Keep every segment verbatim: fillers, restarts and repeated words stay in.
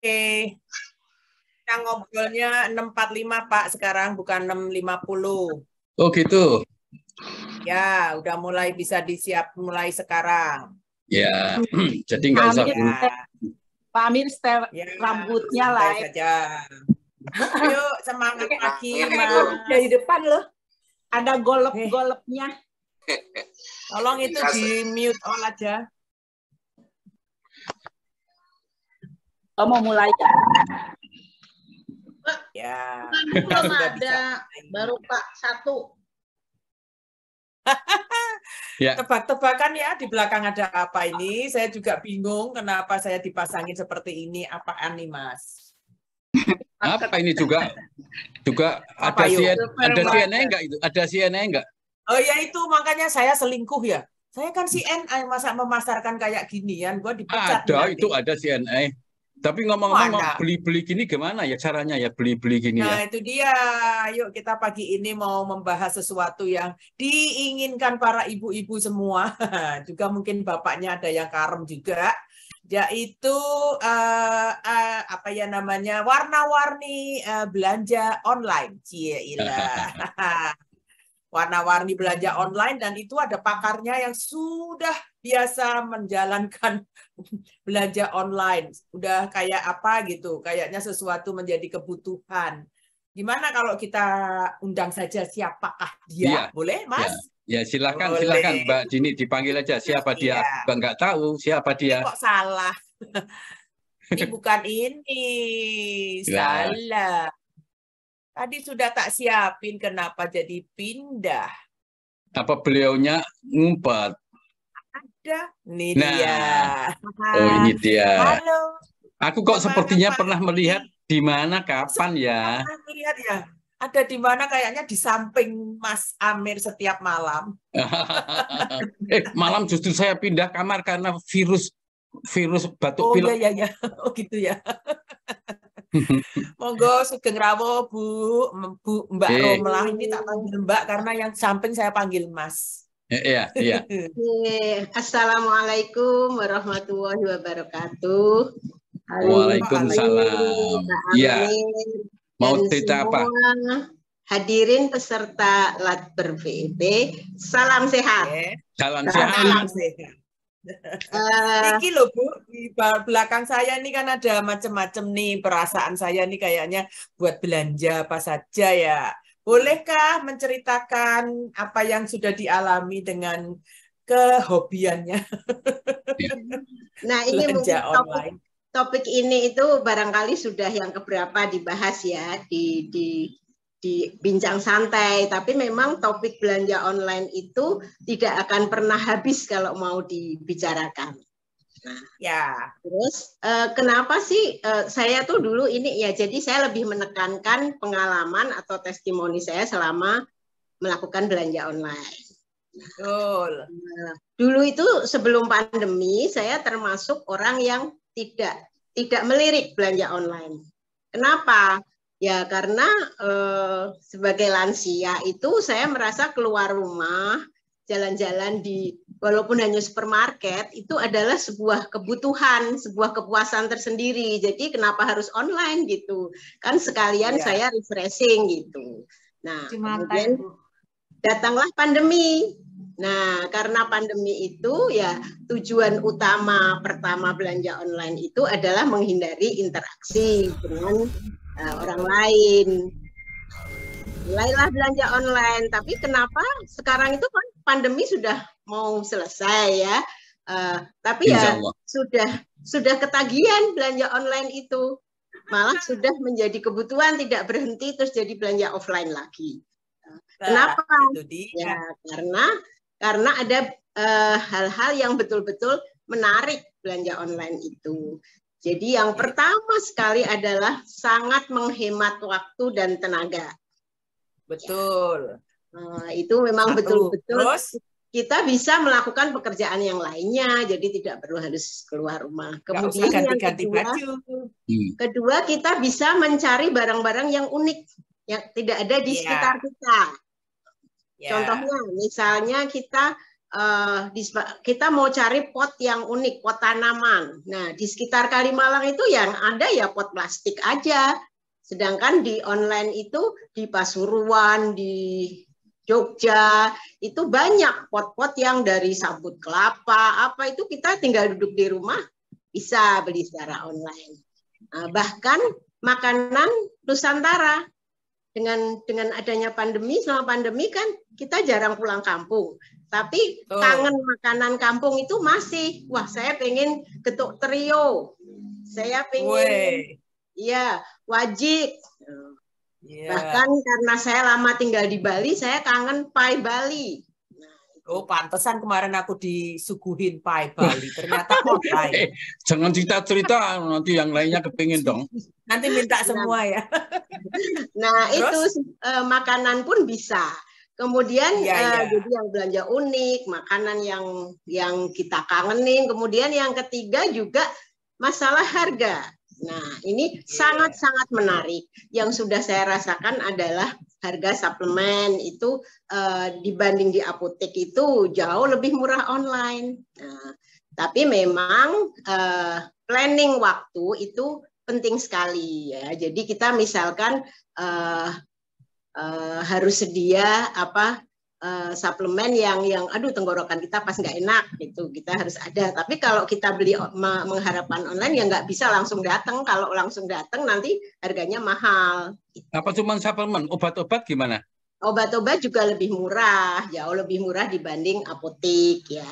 Yang ngobrolnya enam empat puluh lima Pak sekarang, bukan enam lima puluh. Oh gitu. Ya, udah mulai bisa disiap mulai sekarang. Ya, jadi nggak usah. Ya. Pak Amir, setel ya, rambutnya lah saja. Yuk, semangat lagi, Mas. Dari depan loh. Ada golep-golepnya. Tolong itu di mute all aja. Oh, mau mulai ya? Ya. Belum ada, baru Pak satu. Ya. Tebak-tebakan ya di belakang ada apa ini? Saya juga bingung kenapa saya dipasangin seperti ini. Apaan nih, Mas? Apa ini juga? Juga apa ada C N, ada C N A ya? enggak itu? Ada C N A enggak? Oh ya itu makanya saya selingkuh ya. Saya kan C N A masa memasarkan kayak ginian, gua dipecat. Ada, nanti. itu ada C N A. Tapi ngomong-ngomong beli-beli gini gimana ya caranya ya beli-beli gini nah, ya? Nah itu dia. Yuk kita pagi ini mau membahas sesuatu yang diinginkan para ibu-ibu semua. Juga mungkin bapaknya ada yang karem juga. Yaitu uh, uh, apa ya namanya warna-warni uh, belanja online. Cielah. Warna-warni belanja online dan itu ada pakarnya yang sudah biasa menjalankan belanja online. Udah kayak apa gitu, kayaknya sesuatu menjadi kebutuhan. Gimana kalau kita undang saja siapakah dia? Iya. Boleh, Mas? Ya, ya silakan, Boleh. silakan Mbak Dini dipanggil aja siapa dia. Iya. Mbak nggak tahu siapa dia. Ini kok salah? Ini bukan ini, Ya. salah. Tadi sudah tak siapin, kenapa jadi pindah? Apa beliaunya ngumpet? Ada, ini nah. dia. Oh ini dia. Halo. Aku kok Gimana, sepertinya Pak? pernah melihat di mana, kapan ya? Pernah melihat ya? Ada di mana kayaknya di samping Mas Amir setiap malam. eh malam justru saya pindah kamar karena virus virus batuk oh, pilek. Oh iya iya, oh gitu ya. Monggo Sugeng Rawuh Bu, Bu Mbak eh. Romlah ini tak panggil Mbak karena yang samping saya panggil Mas. Iya, iya. Assalamualaikum warahmatullahi wabarakatuh. Waalaikumsalam. Iya. Mau cerita apa? Hadirin peserta Latber V E B, salam sehat. Okay. Salam sehat. Salam sehat. Uh, Niki loh Bu, di belakang saya ini kan ada macam-macam nih perasaan saya nih kayaknya buat belanja apa saja ya. Bolehkah menceritakan apa yang sudah dialami dengan kehobiannya? Nah ini mungkin topik, topik ini itu barangkali sudah yang keberapa dibahas ya di di di bincang santai, tapi memang topik belanja online itu tidak akan pernah habis kalau mau dibicarakan. Nah, ya. Terus eh, kenapa sih eh, saya tuh dulu ini ya, jadi saya lebih menekankan pengalaman atau testimoni saya selama melakukan belanja online. Betul. Nah, dulu itu sebelum pandemi saya termasuk orang yang tidak tidak melirik belanja online. Kenapa? Ya karena eh, sebagai lansia itu saya merasa keluar rumah, jalan-jalan di walaupun hanya supermarket itu adalah sebuah kebutuhan, sebuah kepuasan tersendiri. Jadi kenapa harus online gitu? Kan sekalian ya. Saya refreshing gitu. Nah, Cuma kemudian datanglah pandemi. Nah, karena pandemi itu ya tujuan utama pertama belanja online itu adalah menghindari interaksi dengan uh, orang lain. Mulailah belanja online, tapi kenapa sekarang itu kan pandemi sudah mau selesai ya, uh, tapi ya sudah sudah ketagihan belanja online itu, malah sudah menjadi kebutuhan tidak berhenti terus jadi belanja offline lagi. Uh, kenapa? Ya karena karena ada hal-hal uh, yang betul-betul menarik belanja online itu. Jadi yang pertama sekali adalah sangat menghemat waktu dan tenaga. Betul. Nah, itu memang betul-betul kita bisa melakukan pekerjaan yang lainnya, jadi tidak perlu harus keluar rumah. Kemudian ganti, yang ganti kedua, baju. kedua kita bisa mencari barang-barang yang unik yang tidak ada di yeah. sekitar kita. Yeah. Contohnya, misalnya kita uh, di, kita mau cari pot yang unik, pot tanaman. Nah, di sekitar Kalimalang itu yang ada ya pot plastik aja. Sedangkan di online itu di Pasuruan, di Jogja, itu banyak pot-pot yang dari sabut kelapa, apa itu kita tinggal duduk di rumah, bisa beli secara online. Nah, bahkan makanan Nusantara, dengan dengan adanya pandemi, selama pandemi kan kita jarang pulang kampung. Tapi oh. kangen makanan kampung itu masih, wah saya pengen getuk trio, saya pengen, iya wajik. Yeah. Bahkan karena saya lama tinggal di Bali, saya kangen pai Bali. Nah, oh, pantesan kemarin aku disuguhin pai Bali. Ternyata online. Eh, jangan cerita-cerita, nanti yang lainnya kepingin dong. Nanti minta semua ya. Nah, Terus? itu uh, makanan pun bisa. Kemudian yeah, uh, yeah. jadi yang belanja unik, makanan yang yang kita kangenin. Kemudian yang ketiga juga masalah harga. Nah, ini sangat-sangat yeah. menarik. Yang sudah saya rasakan adalah harga suplemen itu uh, dibanding di apotek itu jauh lebih murah online. Nah, tapi memang uh, planning waktu itu penting sekali ya. Jadi kita misalkan uh, uh, harus sedia apa Uh, suplemen yang yang aduh tenggorokan kita pas nggak enak gitu, kita harus ada. Tapi kalau kita beli mengharapkan online ya nggak bisa langsung datang. Kalau langsung datang nanti harganya mahal. Apa cuma suplemen? Obat-obat gimana? Obat-obat juga lebih murah, jauh lebih murah dibanding apotek ya.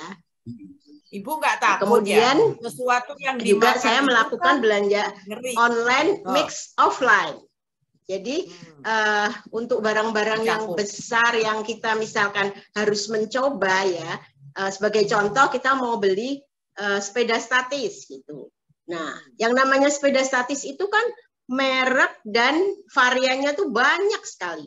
Ibu nggak takut kemudian ya? Sesuatu yang juga saya melakukan kan belanja ngeri. Online oh. mix offline. Jadi hmm. uh, untuk barang-barang yang besar yang kita misalkan harus mencoba ya, uh, sebagai contoh kita mau beli uh, sepeda statis gitu. Nah, yang namanya sepeda statis itu kan merek dan variannya tuh banyak sekali.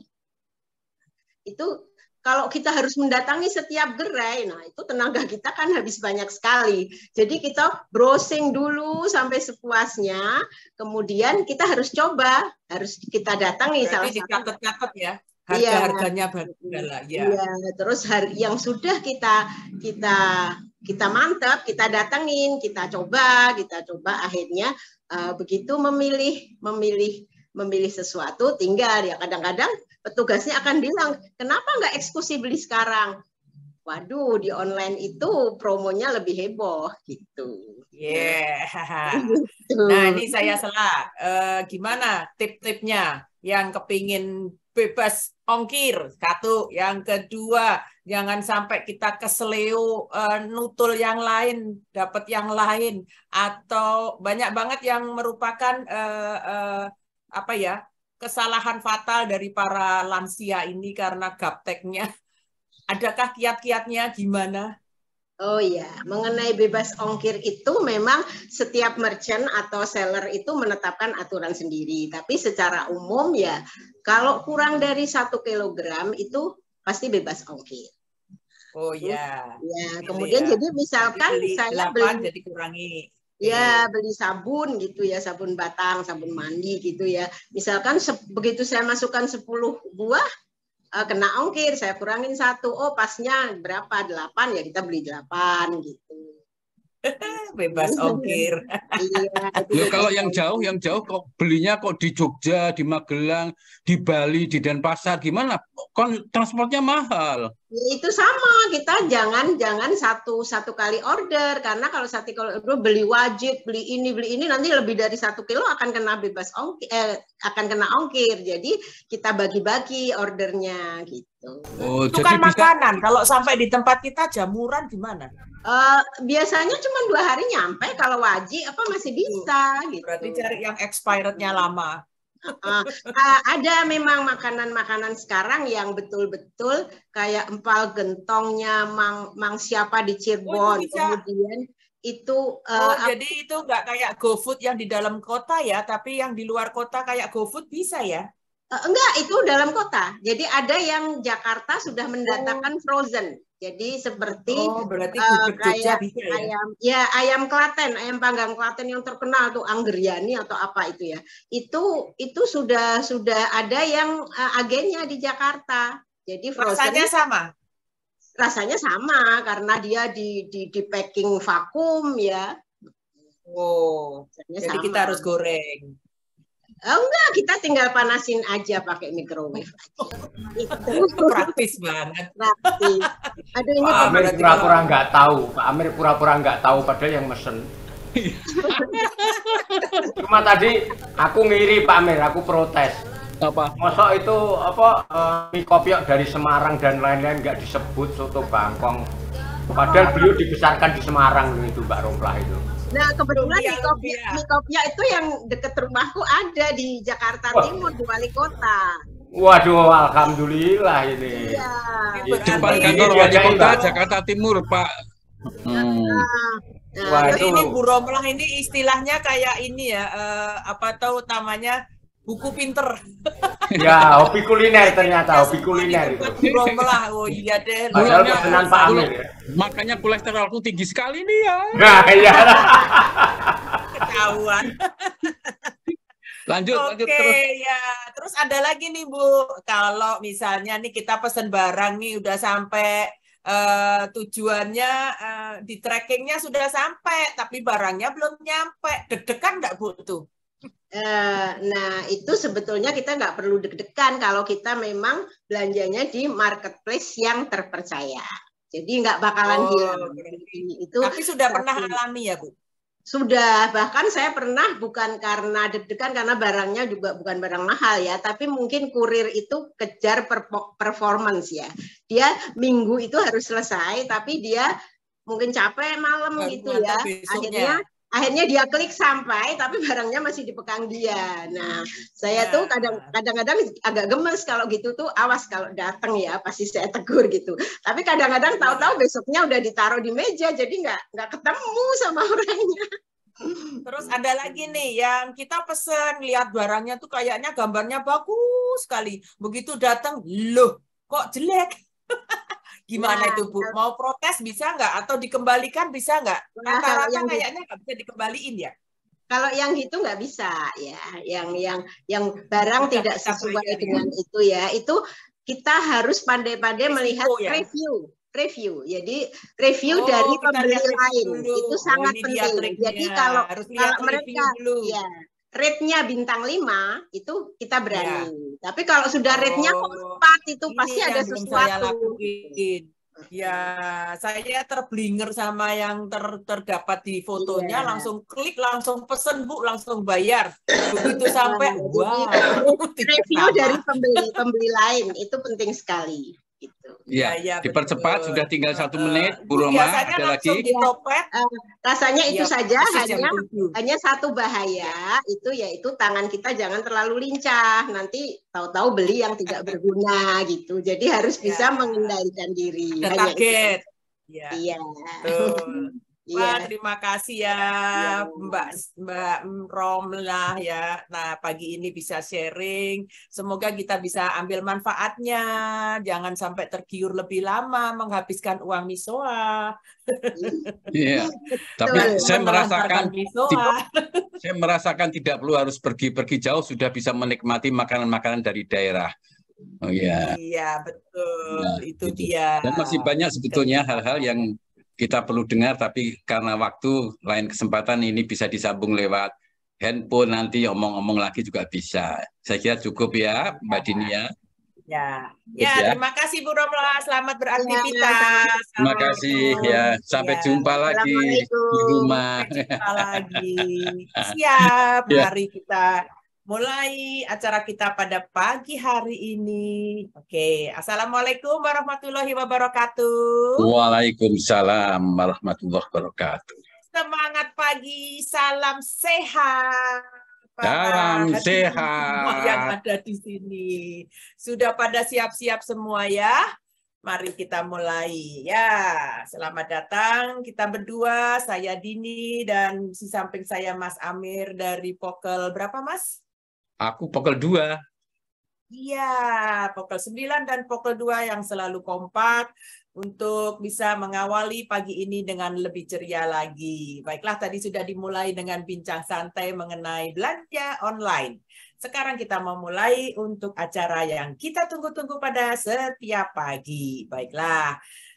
Itu kalau kita harus mendatangi setiap gerai, nah itu tenaga kita kan habis banyak sekali. Jadi kita browsing dulu sampai sepuasnya, kemudian kita harus coba, harus kita datangi. Berarti salah satu. Dicatat-catat ya, harga-harganya ya. Ya. Ya, terus harga yang sudah kita kita kita mantap, kita datangin, kita coba, kita coba akhirnya uh, begitu memilih memilih memilih sesuatu, tinggal ya kadang-kadang petugasnya akan bilang, kenapa nggak eksekusi beli sekarang? Waduh, di online itu promonya lebih heboh gitu. Yeah. Gitu. Nah ini saya salah. Uh, gimana tip-tipnya yang kepingin bebas ongkir? Satu, yang kedua, jangan sampai kita keseleo uh, nutul yang lain, dapat yang lain, atau banyak banget yang merupakan uh, uh, apa ya? kesalahan fatal dari para lansia ini karena gapteknya. Adakah kiat-kiatnya gimana? Oh ya, mengenai bebas ongkir itu memang setiap merchant atau seller itu menetapkan aturan sendiri. Tapi secara umum ya, kalau kurang dari satu kilogram itu pasti bebas ongkir. Oh ya. Ya, kemudian ya. Jadi misalkan jadi beli saya delapan, beli, jadi kurangi. Ya, beli sabun gitu ya, sabun batang, sabun mandi gitu ya. Misalkan begitu saya masukkan sepuluh buah, uh, kena ongkir, saya kurangin satu. Oh, pasnya berapa? delapan, ya kita beli delapan gitu. Bebas ongkir. Iya, ya, kalau yang jauh, yang jauh kok belinya kok di Jogja, di Magelang, di Bali, di Denpasar, gimana? Kon transportnya mahal. Ya, itu sama, kita jangan jangan satu satu kali order, karena kalau satu kali order beli wajib, beli ini beli ini nanti lebih dari satu kilo akan kena bebas ongkir, eh, akan kena ongkir. Jadi kita bagi-bagi ordernya gitu. Oh, itu kan makanan. Bisa... Kalau sampai di tempat kita jamuran gimana? Uh, biasanya cuma dua hari nyampe, kalau wajib apa masih bisa gitu. Berarti cari yang expirednya lama. Uh, uh, ada memang makanan-makanan sekarang yang betul-betul kayak empal gentongnya mang, mang siapa di Cirebon, oh, kemudian itu uh, oh, jadi itu nggak kayak GoFood yang di dalam kota ya, tapi yang di luar kota kayak GoFood bisa ya? Uh, enggak, itu dalam kota. Jadi ada yang Jakarta sudah mendatangkan oh. frozen. Jadi seperti oh, berarti uh, kayak bisa, ya? ayam, ya ayam Klaten, ayam panggang Klaten yang terkenal tuh Anggriani atau apa itu ya. Itu itu sudah sudah ada yang uh, agennya di Jakarta. Jadi frozen. Rasanya sama. rasanya sama karena dia di di, di packing vakum ya. Oh, Rasanya jadi sama. kita harus goreng. Oh, enggak, kita tinggal panasin aja pakai microwave aja. Itu Praktis banget. praktis. Aduh ini Wah, Pak Amir berarti pura-pura kalau- nggak tahu. Pak Amir pura-pura nggak tahu padahal yang mesen. Cuma tadi aku ngiri Pak Amir, aku protes. Apa? Mosok itu apa eh, mie kopiok dari Semarang dan lain-lain nggak disebut soto Bangkong. Padahal beliau dibesarkan di Semarang loh itu Mbak Romplah itu. Nah, kebetulan Lumpia, mie kopiak, lumpia. mie kopiak itu yang deket rumahku ada di Jakarta Wah. Timur, di wali kota. Waduh, alhamdulillah ini. Iya. Ini Iya, Depan berarti- kantor Ini wali diadain, kota Mbak. Jakarta Timur, Pak. Hmm. Nah, Wah, Jadi itu- ini Bu Romlah ini istilahnya kayak ini ya, eh, apa tahu namanya buku pinter. Ya, hobi kuliner ternyata, hobi Semua kuliner di itu. tempat Bu Romlah. Oh iya deh. Padahal Mulanya- pesanan Pak Amir ya. Makanya kolesterolku tinggi sekali nih ya. Nah, iya. Ketahuan. Lanjut, Oke lanjut terus. ya. Terus ada lagi nih Bu, kalau misalnya nih kita pesen barang nih udah sampai eh, tujuannya eh, di trackingnya sudah sampai, tapi barangnya belum nyampe. Deg-degan nggak Bu tuh? Eh, nah, itu sebetulnya kita nggak perlu deg-degan kalau kita memang belanjanya di marketplace yang terpercaya. Jadi nggak bakalan Oh, hilang. berarti- Itu Tapi sudah satu. pernah alami ya Bu? Sudah, bahkan saya pernah bukan karena deg-degan karena barangnya juga bukan barang mahal ya, tapi mungkin kurir itu kejar perpo- performance ya. Dia minggu itu harus selesai, tapi dia mungkin capek malam Baru gitu ngantar ya. besoknya. Akhirnya akhirnya dia klik sampai, tapi barangnya masih di pegang dia. Nah, saya Nah. tuh kadang kadang-kadang agak gemes kalau gitu tuh, awas kalau datang ya, pasti saya tegur gitu. Tapi kadang-kadang tahu-tahu besoknya udah ditaruh di meja, jadi nggak nggak ketemu sama orangnya. Terus ada lagi nih yang kita pesen, lihat barangnya tuh kayaknya gambarnya bagus sekali. Begitu datang, loh kok jelek? Gimana Nah, itu Bu? Mau protes bisa nggak? Atau dikembalikan bisa nggak? Nah, kalau Rata-rata yang- kayaknya nggak bisa dikembaliin ya. Kalau yang gitu nggak bisa ya, yang yang yang barang Udah tidak kita sesuai bayar ya. dengan itu ya, itu kita harus pandai-pandai Risiko melihat ya. review, review. Jadi review Oh, dari kita pembeli lihat review lain dulu. itu Oh, sangat ini dia penting. triknya. Jadi kalau Harus lihat kalau review mereka dulu. ya rate-nya bintang lima itu kita berani. Tapi kalau sudah rate-nya kok Oh, empat itu ini pasti yang ada belum saya sesuatu. lakuin. Ya, saya terblinger sama yang ter, terdapat di fotonya, Iya. langsung klik, langsung pesen Bu, langsung bayar. Begitu sampai, Nah, wow. jadi tidak review sama. dari pembeli pembeli lain itu penting sekali. Gitu. Ya, Ya, ya, dipercepat betul. sudah tinggal satu Eh, menit. eh, Bu Roma, biasanya ada langsung lagi? ditopet. Rasanya itu Ya, saja, persis jam hanya tujuh. hanya satu bahaya itu yaitu tangan kita jangan terlalu lincah, nanti tahu-tahu beli yang tidak berguna gitu. Jadi harus bisa Ya. mengendalikan diri. Dan Hanya itu. target. Ya, Iya. betul. Wah, Iya. terima kasih ya Mbak Mbak Romlah ya. Nah, pagi ini bisa sharing. Semoga kita bisa ambil manfaatnya. Jangan sampai tergiur lebih lama menghabiskan uang misoa. Iya. Tapi Betul. saya Menelantarkan merasakan misoa. saya merasakan tidak perlu harus pergi-pergi jauh, sudah bisa menikmati makanan-makanan dari daerah. Oh iya. Iya, betul. Nah, Itu gitu. dia. Dan masih banyak sebetulnya hal-hal yang kita perlu dengar, tapi karena waktu, lain kesempatan ini bisa disambung lewat handphone, nanti omong-omong lagi juga bisa. Saya kira cukup ya, Mbak Dini ya. Ya, Terus ya, ya. terima kasih Bu Romlah. Selamat beraktivitas. Terima kasih ya. Sampai Ya. jumpa lagi di Assalamualaikum. rumah. Sampai jumpa lagi. Siap, Ya. mari kita mulai acara kita pada pagi hari ini. Oke, Assalamualaikum warahmatullahi wabarakatuh. Waalaikumsalam warahmatullahi wabarakatuh. Semangat pagi, salam sehat. Salam Para sehat. semua yang ada di sini. Sudah pada siap-siap semua ya? Mari kita mulai. Ya, selamat datang kita berdua, saya Dini dan di samping saya Mas Amir dari Pokel berapa Mas? Aku pukul dua. Iya, Pokel sembilan dan Pokel dua yang selalu kompak untuk bisa mengawali pagi ini dengan lebih ceria lagi. Baiklah, tadi sudah dimulai dengan bincang santai mengenai belanja online. Sekarang kita mau mulai untuk acara yang kita tunggu-tunggu pada setiap pagi. Baiklah,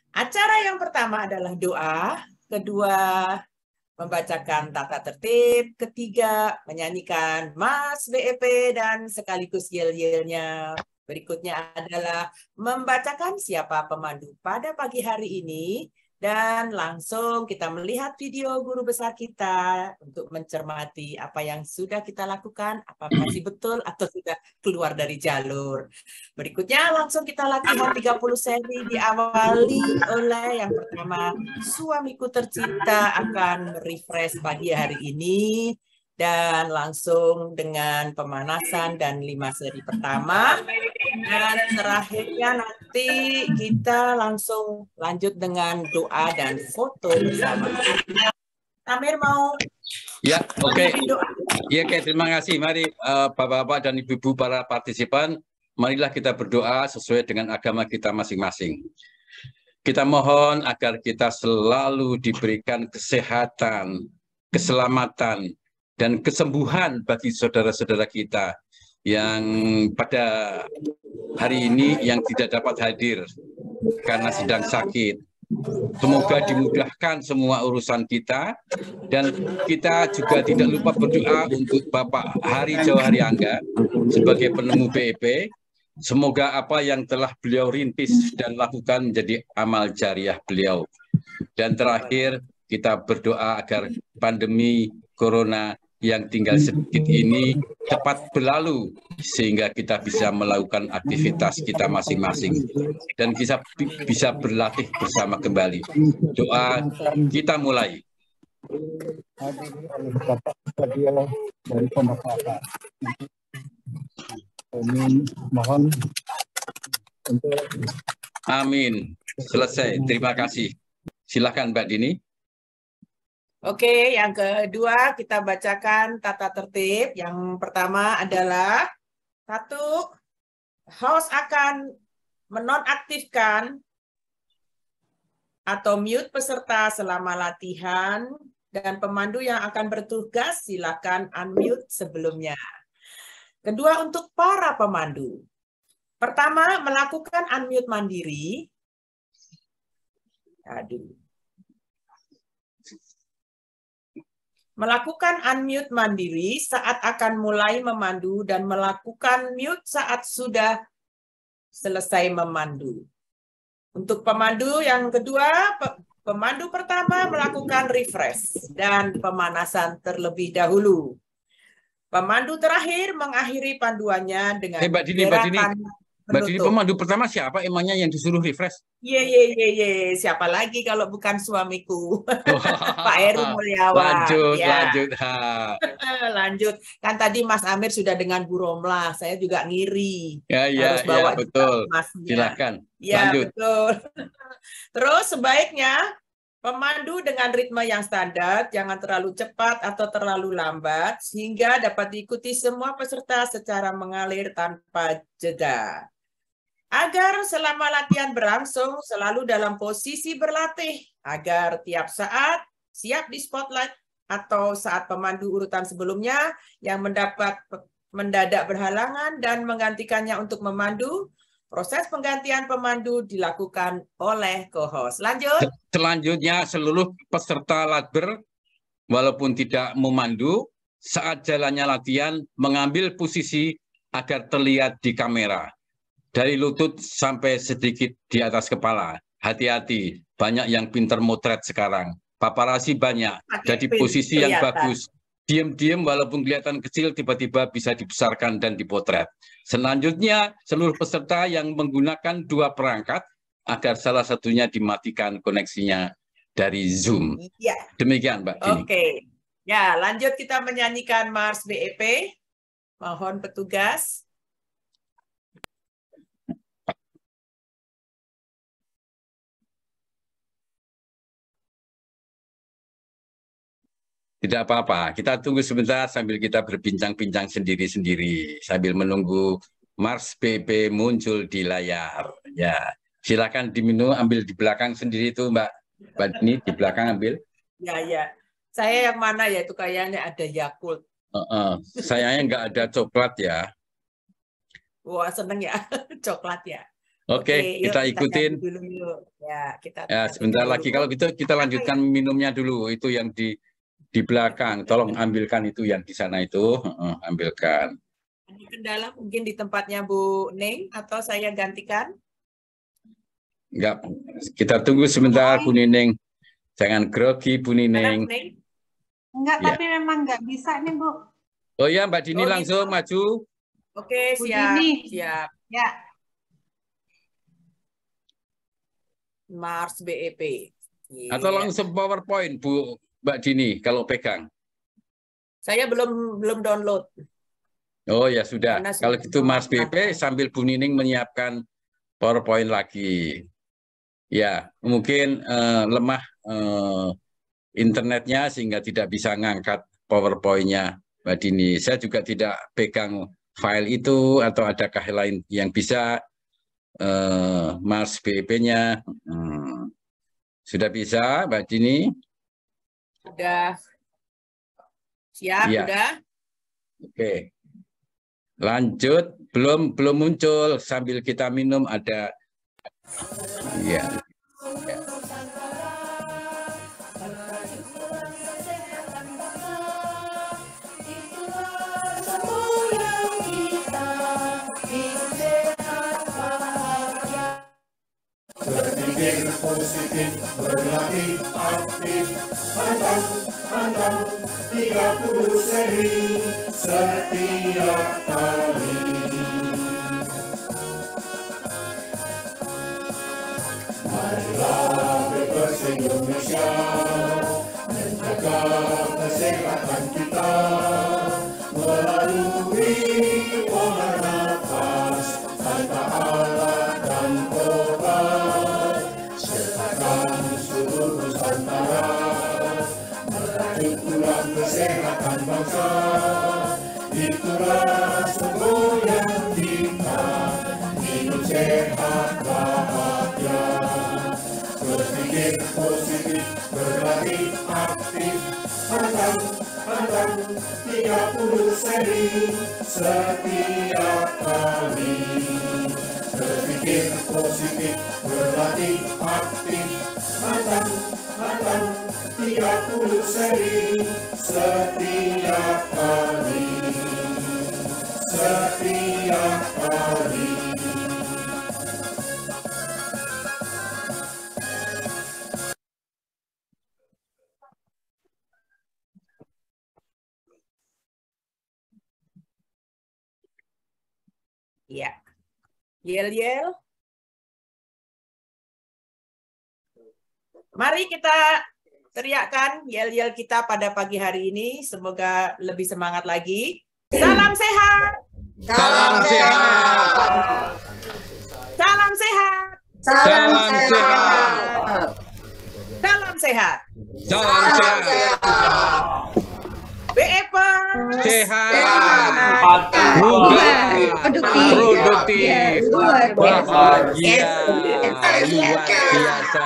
Acara yang pertama adalah doa, kedua membacakan tata tertib, ketiga menyanyikan Mas B E P dan sekaligus yel-yelnya. Berikutnya adalah membacakan siapa pemandu pada pagi hari ini, dan langsung kita melihat video guru besar kita untuk mencermati apa yang sudah kita lakukan, apakah masih betul atau sudah keluar dari jalur. Berikutnya langsung kita latihan tiga puluh seri, diawali oleh yang pertama, suamiku tercinta akan refresh pagi hari ini, dan langsung dengan pemanasan dan lima seri pertama. Dan terakhirnya nanti kita langsung lanjut dengan doa dan foto bersama. Amir mau? Ya, oke. Okay. Ya, oke. Okay. Terima kasih. Mari uh, Bapak-bapak dan Ibu-ibu para partisipan, marilah kita berdoa sesuai dengan agama kita masing-masing. Kita mohon agar kita selalu diberikan kesehatan, keselamatan, dan kesembuhan bagi saudara-saudara kita yang pada hari ini yang tidak dapat hadir karena sedang sakit. Semoga dimudahkan semua urusan kita, dan kita juga tidak lupa berdoa untuk Bapak Hari Jawahari Angga sebagai penemu B E P. Semoga apa yang telah beliau rintis dan lakukan menjadi amal jariah beliau. Dan terakhir, kita berdoa agar pandemi Corona yang tinggal sedikit ini cepat berlalu sehingga kita bisa melakukan aktivitas kita masing-masing dan bisa bisa berlatih bersama kembali. Doa kita mulai. Amin. Selesai. Terima kasih. Silakan Mbak Dini. Oke, yang kedua kita bacakan tata tertib. Yang pertama adalah satu, host akan menonaktifkan atau mute peserta selama latihan, dan pemandu yang akan bertugas silakan unmute sebelumnya. Kedua, untuk para pemandu. Pertama, melakukan unmute mandiri. Aduh. Melakukan unmute mandiri saat akan mulai memandu dan melakukan mute saat sudah selesai memandu. Untuk pemandu yang kedua, pemandu pertama melakukan refresh dan pemanasan terlebih dahulu. Pemandu terakhir mengakhiri panduannya dengan hey, Mbak Dini, Mbak Dini. Mbak Dini, pemandu pertama siapa emangnya yang disuruh refresh? Ye, ye, ye, ye. Siapa lagi kalau bukan suamiku? Pak Heru Mulyawan. Lanjut, ya. lanjut. Ha. Lanjut. Kan tadi Mas Amir sudah dengan Bu Romlah. Saya juga ngiri. Ya, ya, Harus bawa ya, betul. Masnya. Silakan. Ya, lanjut. Betul. Terus sebaiknya pemandu dengan ritme yang standar, jangan terlalu cepat atau terlalu lambat, sehingga dapat diikuti semua peserta secara mengalir tanpa jeda. Agar selama latihan berlangsung selalu dalam posisi berlatih, agar tiap saat siap di spotlight atau saat pemandu urutan sebelumnya yang mendapat mendadak berhalangan dan menggantikannya untuk memandu, proses penggantian pemandu dilakukan oleh co-host. Lanjut. Selanjutnya seluruh peserta latber walaupun tidak memandu saat jalannya latihan mengambil posisi agar terlihat di kamera. Dari lutut sampai sedikit di atas kepala. Hati-hati, banyak yang pinter motret sekarang. Paparazzi banyak, jadi posisi yang bagus. Diam-diam walaupun kelihatan kecil, tiba-tiba bisa dibesarkan dan dipotret. Selanjutnya, seluruh peserta yang menggunakan dua perangkat agar salah satunya dimatikan koneksinya dari Zoom. Ya. Demikian, Mbak Dini. Oke. Ya, lanjut kita menyanyikan Mars B E P. Mohon petugas. Tidak apa-apa, kita tunggu sebentar sambil kita berbincang-bincang sendiri-sendiri sambil menunggu Mars B E P muncul di layar. Ya, silakan diminum, ambil di belakang sendiri itu Mbak, Mbak Dini, di belakang ambil. Ya, ya. Saya yang mana ya? Itu kayaknya ada Yakult. Uh -uh. Sayangnya nggak ada coklat ya. Wah, seneng ya, coklat ya. Oke, Oke, yuk kita kita ikutin. ganti dulu yuk. Ya, kita Ya, ganti sebentar dulu. lagi. Kalau gitu kita lanjutkan minumnya dulu. Itu yang di di belakang. Tolong ambilkan itu yang di sana itu. Heeh, ambilkan. Ada kendala mungkin di tempatnya Bu Neng atau saya gantikan? Enggak, kita tunggu sebentar Bu Nining. Jangan grogi Bu Karena Nining. Bu Neng? Enggak, Ya. tapi memang nggak bisa nih, Bu. Oh ya, Mbak Dini Oh, langsung gitu. maju. Oke, Bu siap, Dini. siap. Ya. Mars B E P. Atau Iya. langsung PowerPoint Bu Mbak Dini kalau pegang. Saya belum belum download. Oh ya sudah. Karena Kalau sudah gitu Mas B P menggunakan. sambil Bu Nining menyiapkan PowerPoint lagi. Ya, mungkin eh, lemah eh, internetnya sehingga tidak bisa ngangkat PowerPoint-nya Mbak Dini. Saya juga tidak pegang file itu atau adakah lain yang bisa eh, Mas B P-nya. Hmm. Sudah bisa Mbak Dini? Udah siap, Iya. udah. Oke. Lanjut, belum belum muncul sambil kita minum ada. Iya. Ya. Berpikir positif, berlatih aktif, pandang, pandang, tiga puluh seri setiap kali. Marilah bebersih Indonesia, menjaga kesehatan kita, melalui pola nafas, tanpa alat dan obat, sertakan seluruh Nusantara, merajut tulang kesehatan bangsa, itulah semboyan kita, hidup sehat bahagia, berpikir positif, berlatih aktif, pandang, pandang, tiga puluh seri setiap kali. Berpikir positif, berlatih aktif, pandang, pandang, tiga puluh seri setiap kali. Setiap kali. Iya. Yel-yel. Mari kita teriakkan yel-yel kita pada pagi hari ini. Semoga lebih semangat lagi. Salam sehat. Salam sehat. Salam sehat. Salam sehat. Salam sehat. Salam sehat. B E P Sehat. Muda. Produktif. Bahagia. Luar biasa.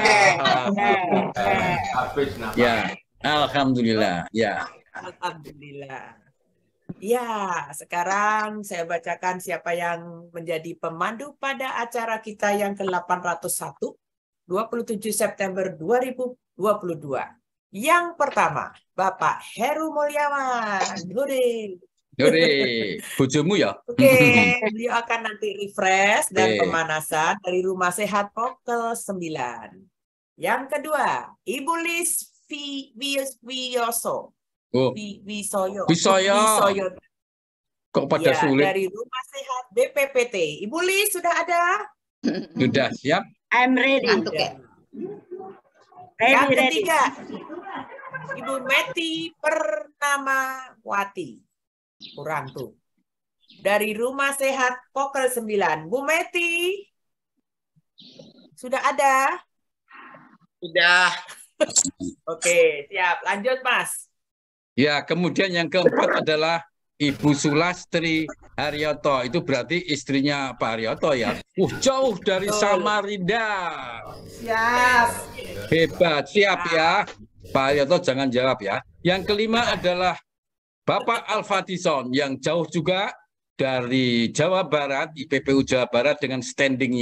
Habis nafas. Ya, alhamdulillah. Ya. Alhamdulillah. Ya, sekarang saya bacakan siapa yang menjadi pemandu pada acara kita yang ke delapan ratus satu, dua puluh tujuh September dua ribu dua puluh dua. Yang pertama, Bapak Heru Mulyawan. Hore. Yore, bojomu ya? Oke, beliau akan nanti refresh dan Oke. pemanasan dari Rumah Sehat Pokel sembilan. Yang kedua, Ibu Lis Vi- Vi- Wiyoso. Oh, Vi- Wisoyo. Wisoyo. Wisoyo. kok pada Ya, sulit? dari Rumah Sehat B P P T. Ibu Lis sudah ada? Sudah siap? I'm ready. Ngantuk ya? Ready, Yang ready. ketiga, Ibu Meti Pernamawati. Kurang tuh. Dari Rumah Sehat Pokel sembilan. Bu Meti, sudah ada? Sudah. Oke, siap. Lanjut, Mas. Ya, kemudian yang keempat adalah Ibu Sulastri Haryoto. Itu berarti istrinya Pak Haryoto ya. Uh, jauh dari Betul. Samarinda. Siap. Hebat, siap ya. Pak Haryoto jangan jawab ya. Yang kelima adalah Bapak Alfatison yang jauh juga dari Jawa Barat, I P P U Jawa Barat dengan standingnya.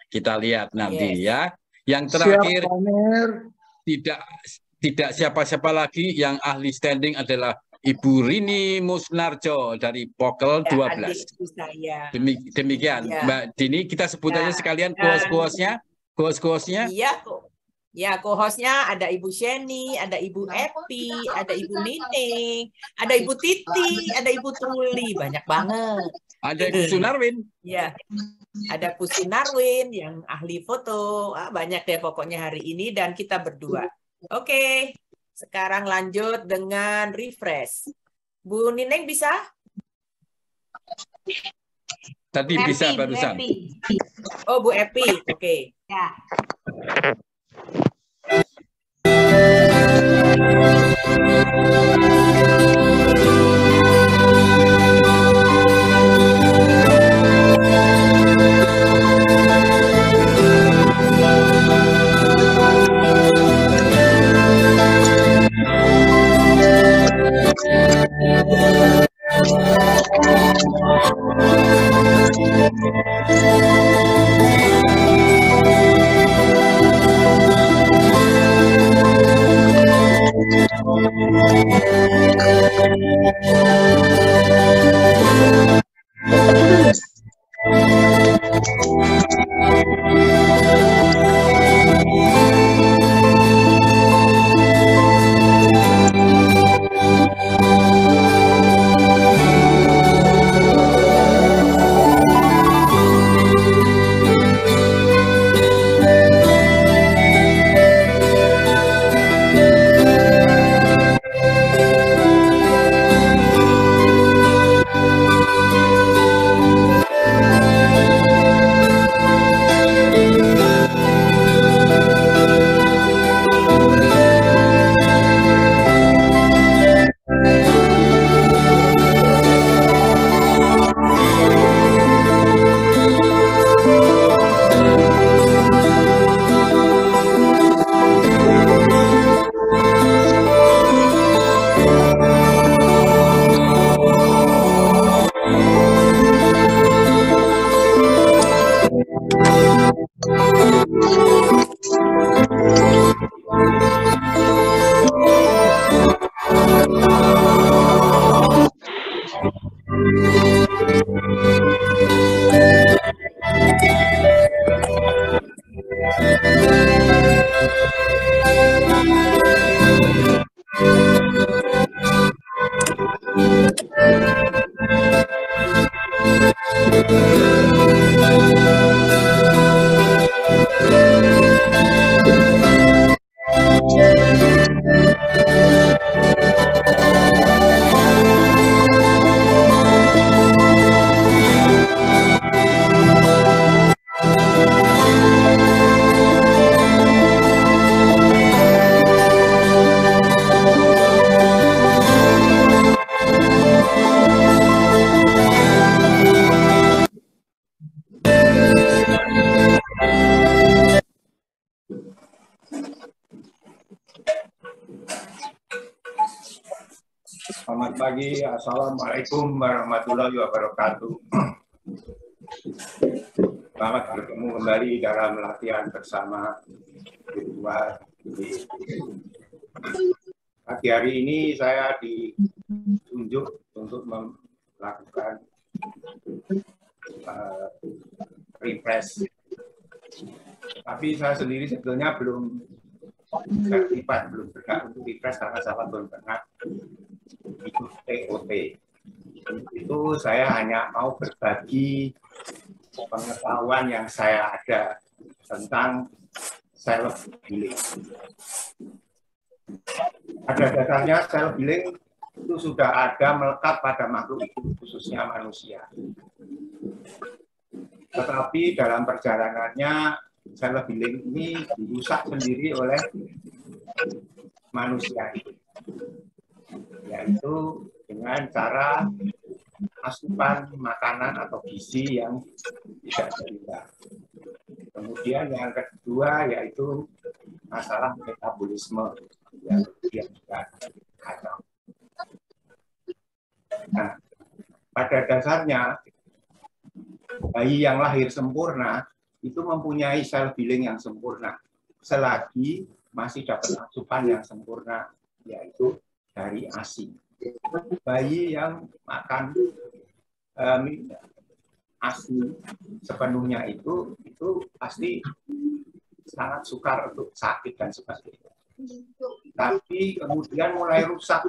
kita lihat nanti Yes. ya. Yang Siap, terakhir Pak Amir. tidak tidak siapa-siapa lagi, yang ahli standing adalah Ibu Rini Musnarjo dari Pokel Ya, dua belas. adikku saya. Demi- Demikian, Ya. Mbak Dini, kita sebut aja Ya, sekalian dan kuos-kuosnya, kuos-kuosnya. iya kok. Ya, co-hostnya ada Ibu Sheni, ada Ibu Epi, ada Ibu Nining, ada Ibu Titi, ada Ibu Tuli, banyak banget. Ada Ibu Sunarwin. Ya, ada Bu Sunarwin yang ahli foto. Ah, banyak deh pokoknya hari ini dan kita berdua. Oke, sekarang lanjut dengan refresh. Bu Nining bisa? Tadi Bu bisa Epi, Bu barusan. Epi. Oh, Bu Epi. Oke. Ya. Selamat pagi, Assalamualaikum warahmatullahi wabarakatuh. Selamat bertemu kembali dalam latihan bersama virtual. Pagi hari ini saya ditunjuk untuk melakukan uh, refresh. Tapi saya sendiri sebetulnya belum terlibat, belum berhak untuk refresh karena saya belum pernah ikut T O T. Itu saya hanya mau berbagi pengetahuan yang saya ada tentang self healing. Pada dasarnya self healing itu sudah ada melekat pada makhluk hidup, khususnya manusia. Tetapi dalam perjalanannya self healing ini dirusak sendiri oleh manusia itu, yaitu dengan cara asupan makanan atau gizi yang tidak seimbang. Kemudian yang kedua yaitu masalah metabolisme yang juga kacau. Nah, pada dasarnya bayi yang lahir sempurna itu itu mempunyai sel billing yang sempurna selagi masih dapat asupan yang sempurna, yaitu dari ASI. Bayi yang makan um, ASI sepenuhnya itu itu pasti sangat sukar untuk sakit dan sebagainya. Tapi kemudian mulai rusak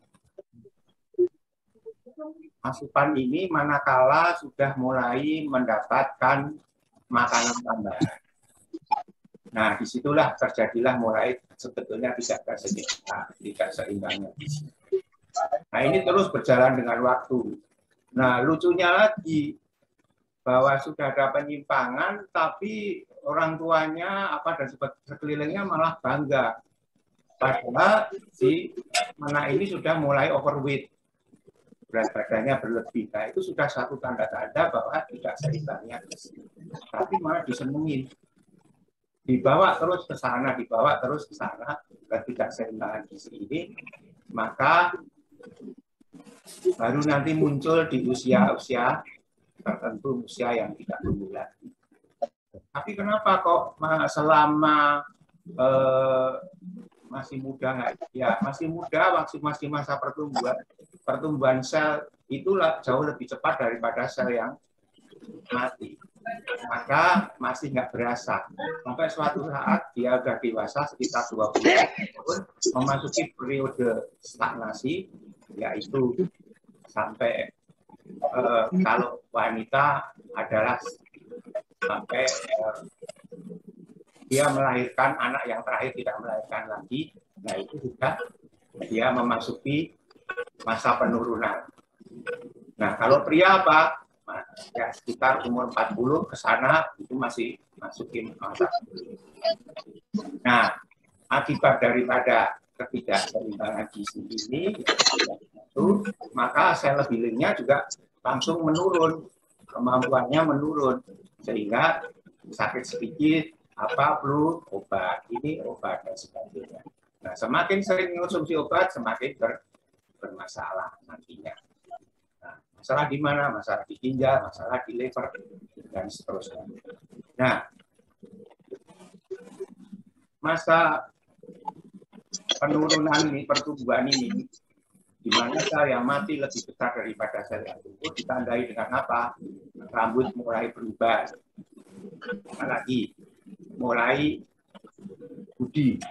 asupan ini manakala sudah mulai mendapatkan makanan tambahan. Nah, disitulah terjadilah mulai sebetulnya tidak terseimbang, tidak seimbangnya. Nah, ini terus berjalan dengan waktu. Nah, lucunya lagi bahwa sudah ada penyimpangan, tapi orang tuanya apa dan sekelilingnya malah bangga. Padahal si anak ini sudah mulai overweight, berat badannya berlebih. Nah, itu sudah satu tanda-tanda bahwa tidak seimbangnya. Tapi malah disenengin. Dibawa terus ke sana, dibawa terus ke sana, ketika seimbangan gizi ini, maka baru nanti muncul di usia-usia tertentu, usia yang tidak tumbuh lagi. Tapi kenapa kok selama eh, masih muda nggak? Ya masih muda, masih masih masa pertumbuhan, pertumbuhan sel itulah jauh lebih cepat daripada sel yang mati. Maka masih nggak berasa. Sampai suatu saat dia sudah dewasa sekitar dua puluh tahun, memasuki periode stagnasi, yaitu sampai eh, kalau wanita adalah sampai eh, dia melahirkan anak yang terakhir tidak melahirkan lagi, nah itu juga dia memasuki masa penurunan. Nah kalau pria apa? Ya sekitar umur empat puluh ke sana itu masih masukin masa. Nah, akibat daripada ketidakseimbangan gizi ini itu, maka sel billingnya juga langsung menurun, kemampuannya menurun, sehingga sakit sedikit apa perlu obat, ini obat dan sebagainya. Nah, semakin sering mengonsumsi obat semakin ber, bermasalah nantinya. Masalah di mana? Masalah di ginjal, masalah di liver, dan seterusnya. Nah, masa penurunan ini, pertumbuhan ini, di mana sel yang mati lebih besar daripada sel yang tumbuh, ditandai dengan apa? Rambut mulai berubah. Apalagi mulai putih.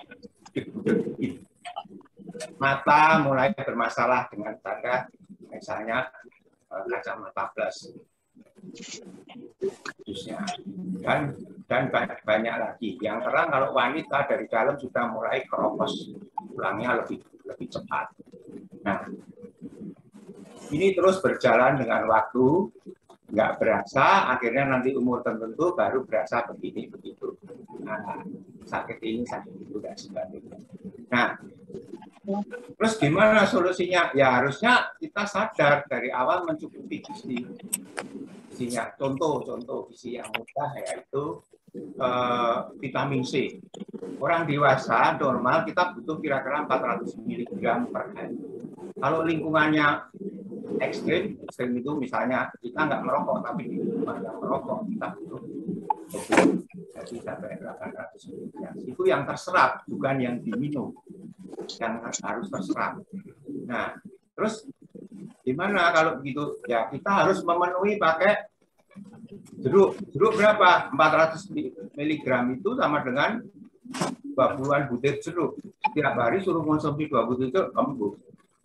Mata mulai bermasalah dengan tanda misalnya kacamata plus khususnya, dan dan banyak, banyak lagi. Yang terang kalau wanita dari dalam sudah mulai keropos, tulangnya lebih lebih cepat. Nah, ini terus berjalan dengan waktu, nggak berasa, akhirnya nanti umur tertentu baru berasa begini begitu. Nah, sakit ini sakit itu dan sebagainya. Nah, terus gimana solusinya? Ya harusnya kita sadar dari awal mencukupi gizi. Gizinya, contoh-contoh gizi yang mudah yaitu eh, vitamin C. Orang dewasa normal kita butuh kira-kira empat ratus miligram per hari. Kalau lingkungannya ekstrim, ekstrim itu misalnya kita nggak merokok, tapi di lingkungan yang merokok kita butuh jadi sampai delapan ratus miligram. Itu yang terserap, bukan yang diminum. Yang harus terserap. Nah, terus gimana kalau begitu? Ya kita harus memenuhi pakai jeruk. Jeruk berapa? empat ratus miligram itu sama dengan dua puluhan butir jeruk. Setiap hari suruh konsumsi dua butir jeruk, kembung.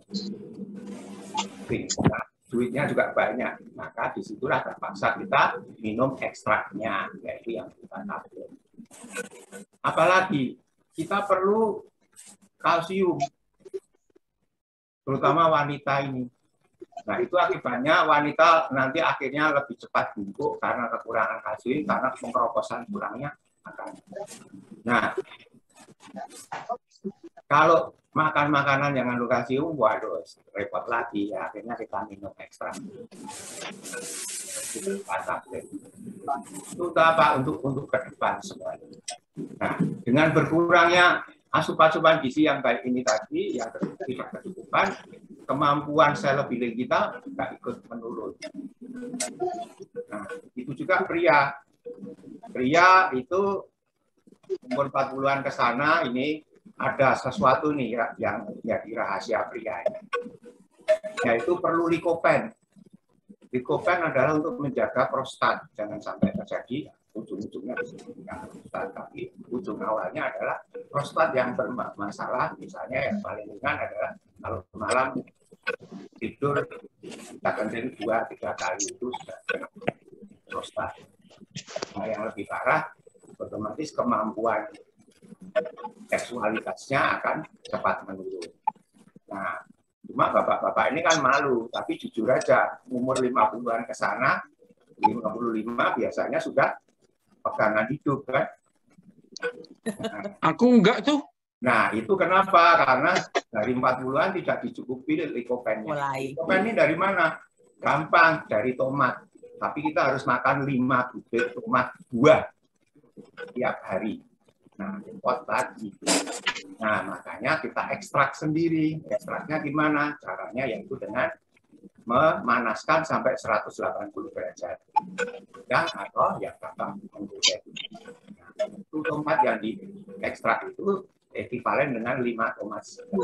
Nah, duitnya juga banyak. Maka disitulah terpaksa kita minum ekstraknya, yaitu yang kita tabur. Apalagi kita perlu kalsium, terutama wanita ini. Nah, itu akibatnya wanita nanti akhirnya lebih cepat bungkuk karena kekurangan kalsium, karena pengkeroposan tulangnya akan. Nah, kalau makan makanan yang mengandung kalsium, waduh, repot lagi ya. Akhirnya kita minum ekstra. Itu apa untuk untuk ke depan semuanya. Nah, dengan berkurangnya asupan-asupan gizi yang baik ini tadi, yang tidak kecukupan, kemampuan sel billing kita nggak ikut menurun. Nah, itu juga pria. pria itu umur empat puluhan ke sana ini ada sesuatu nih ya, yang jadi rahasia pria ini. Yaitu perlu likopen. Likopen adalah untuk menjaga prostat, jangan sampai terjadi ujung-ujungnya prostat, tapi ujung awalnya adalah prostat yang bermasalah. Misalnya yang paling ringan adalah kalau malam tidur kita kencing dua tiga kali itu sudah kena prostat. Nah, yang lebih parah, otomatis kemampuan seksualitasnya akan cepat menurun. Nah, cuma bapak-bapak ini kan malu, tapi jujur aja, umur lima puluhan ke sana, lima puluh lima biasanya sudah pegangan hidup kan. Nah, aku enggak tuh. Nah, itu kenapa? Karena dari empat puluhan tidak dicukupi likopennya. Mulai. Likopen ini dari mana? Gampang, dari tomat. Tapi kita harus makan lima butir tomat buah tiap hari. Nah, pot lagi. Nah, makanya kita ekstrak sendiri. Ekstraknya gimana? Caranya yaitu dengan memanaskan sampai seratus delapan puluh derajat. Dan atau yang gampang menggoreng. Nah, itu tomat yang diekstrak itu ekuivalen dengan lima tomat.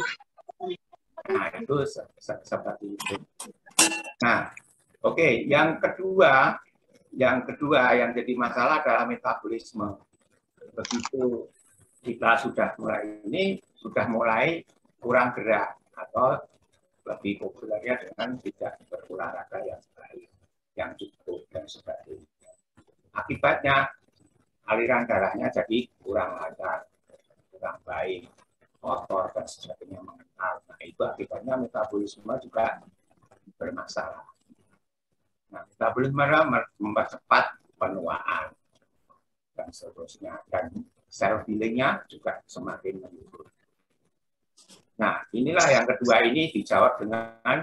Nah, itu se se seperti itu. Nah, oke, okay. Yang kedua, yang kedua yang jadi masalah adalah metabolisme. Begitu kita sudah mulai ini, sudah mulai kurang gerak atau lebih populernya dengan tidak berolahraga yang baik, yang cukup dan sebagainya. Akibatnya aliran darahnya jadi kurang lancar, kurang baik, kotor dan sebagainya mengental. Nah, itu akibatnya metabolisme juga bermasalah. Nah, metabolisme mempercepat penuaan dan seterusnya, dan sel healingnya juga semakin menurun. Nah, inilah yang kedua ini dijawab dengan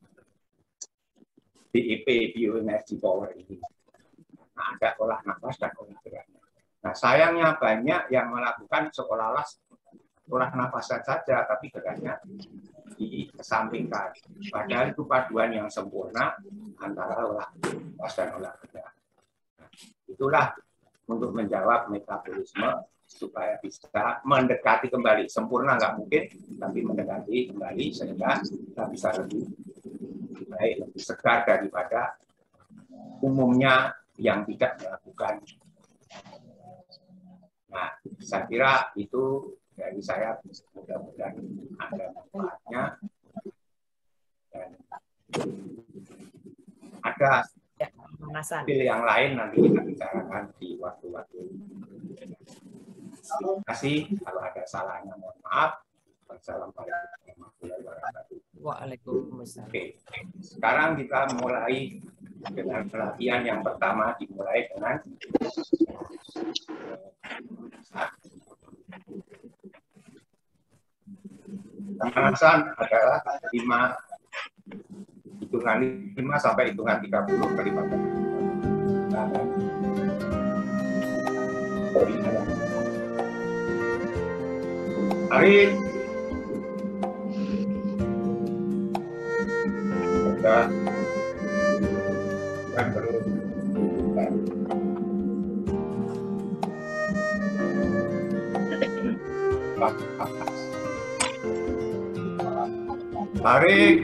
B E P, Bioenergy Power ini. Nah, ada olah nafas dan olah geraknya. Nah, sayangnya banyak yang melakukan seolah-olah olah nafas saja, tapi geraknya dikesampingkan. Padahal itu paduan yang sempurna antara olah nafas dan olah gerak. Nah, itulah untuk menjawab metabolisme supaya bisa mendekati kembali. Sempurna nggak mungkin, tapi mendekati kembali sehingga kita bisa lebih baik, lebih segar daripada umumnya yang tidak melakukan. Nah, saya kira itu dari saya, mudah-mudahan ada manfaatnya. Dan ada pilih yang lain nanti kita bicarakan di waktu-waktu. Terima kasih. Kalau ada salahnya mohon maaf. Wassalamualaikum warahmatullahi wabarakatuh. Waalaikumsalam. Oke, sekarang kita mulai dengan pelatihan yang pertama, dimulai dengan pemanasan adalah lima hitungan lima sampai hitungan tiga puluh kelipatan. Tarik. Sudah. Dan terus. Tarik.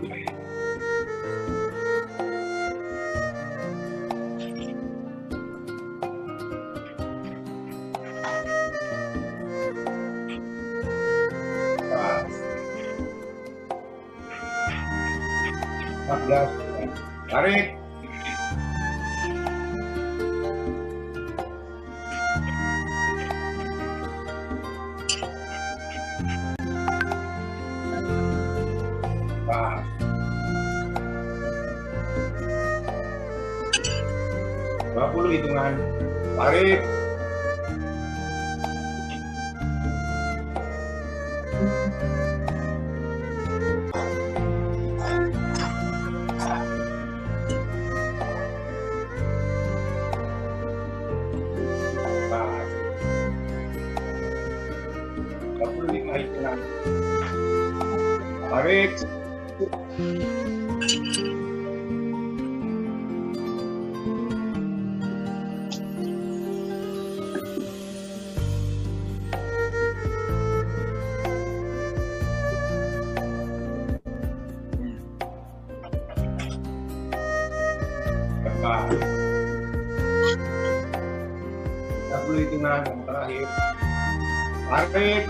empat belas. Tarik. dua puluh hitungan. Tarik. dua puluh lima hitungan. Tarik. Nah, tiga puluh hitungan yang terakhir. Tarik.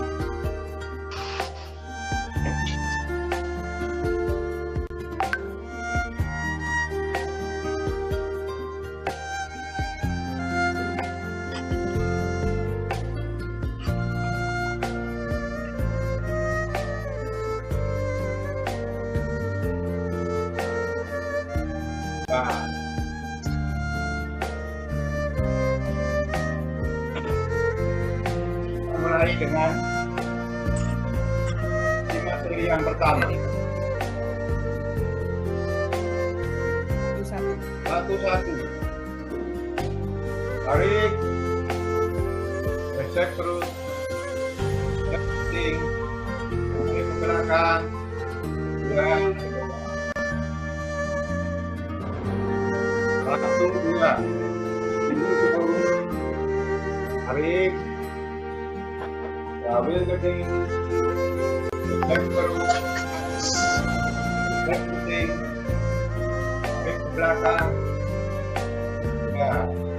Nah, mulai dengan lima seri yang pertama. Satu-satu. Tarik. Gesek terus. Penting. Tarik ke belakang. Dan satu, dua. Tarik. Ambil kencing. Gesek terus. Gesek kencing. Tarik ke belakang. Ya.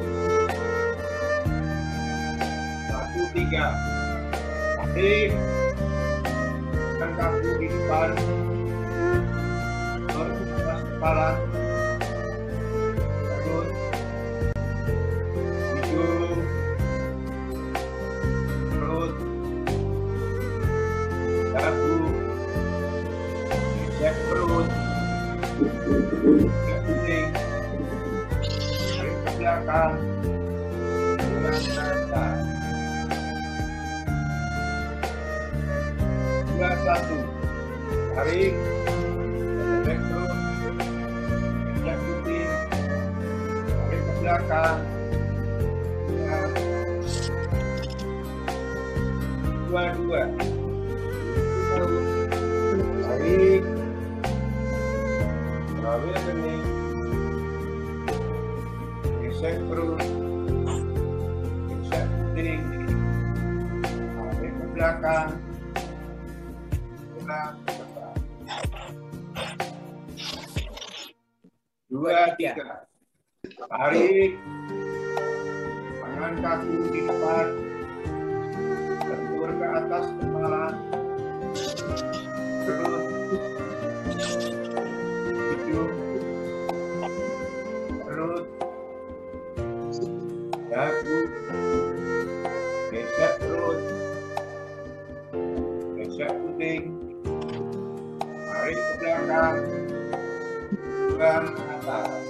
Satu, tiga. Tarik. Dan kaki di depan. Terus atas kepala. Terus. Hidung. Perut. Dagu. Gesek perut. Gesek kuning. Tarik ke belakang. Belakang. Dua, satu. Tarik. Gesek perut. Gesek kuning. Tarik ke belakang. Dua, dua. Tarik. Ambil kening. Gesek perut. Gesek kuning. Tarik ke belakang. Pulang ke depan. Dua, tiga. Tarik. Tangan kaki di depan. Bentur ke atas kepala. Perut. Hidung. Perut. Dagu. Gesek perut. Gesek kuning. Tarik ke belakang. Buang ke atas.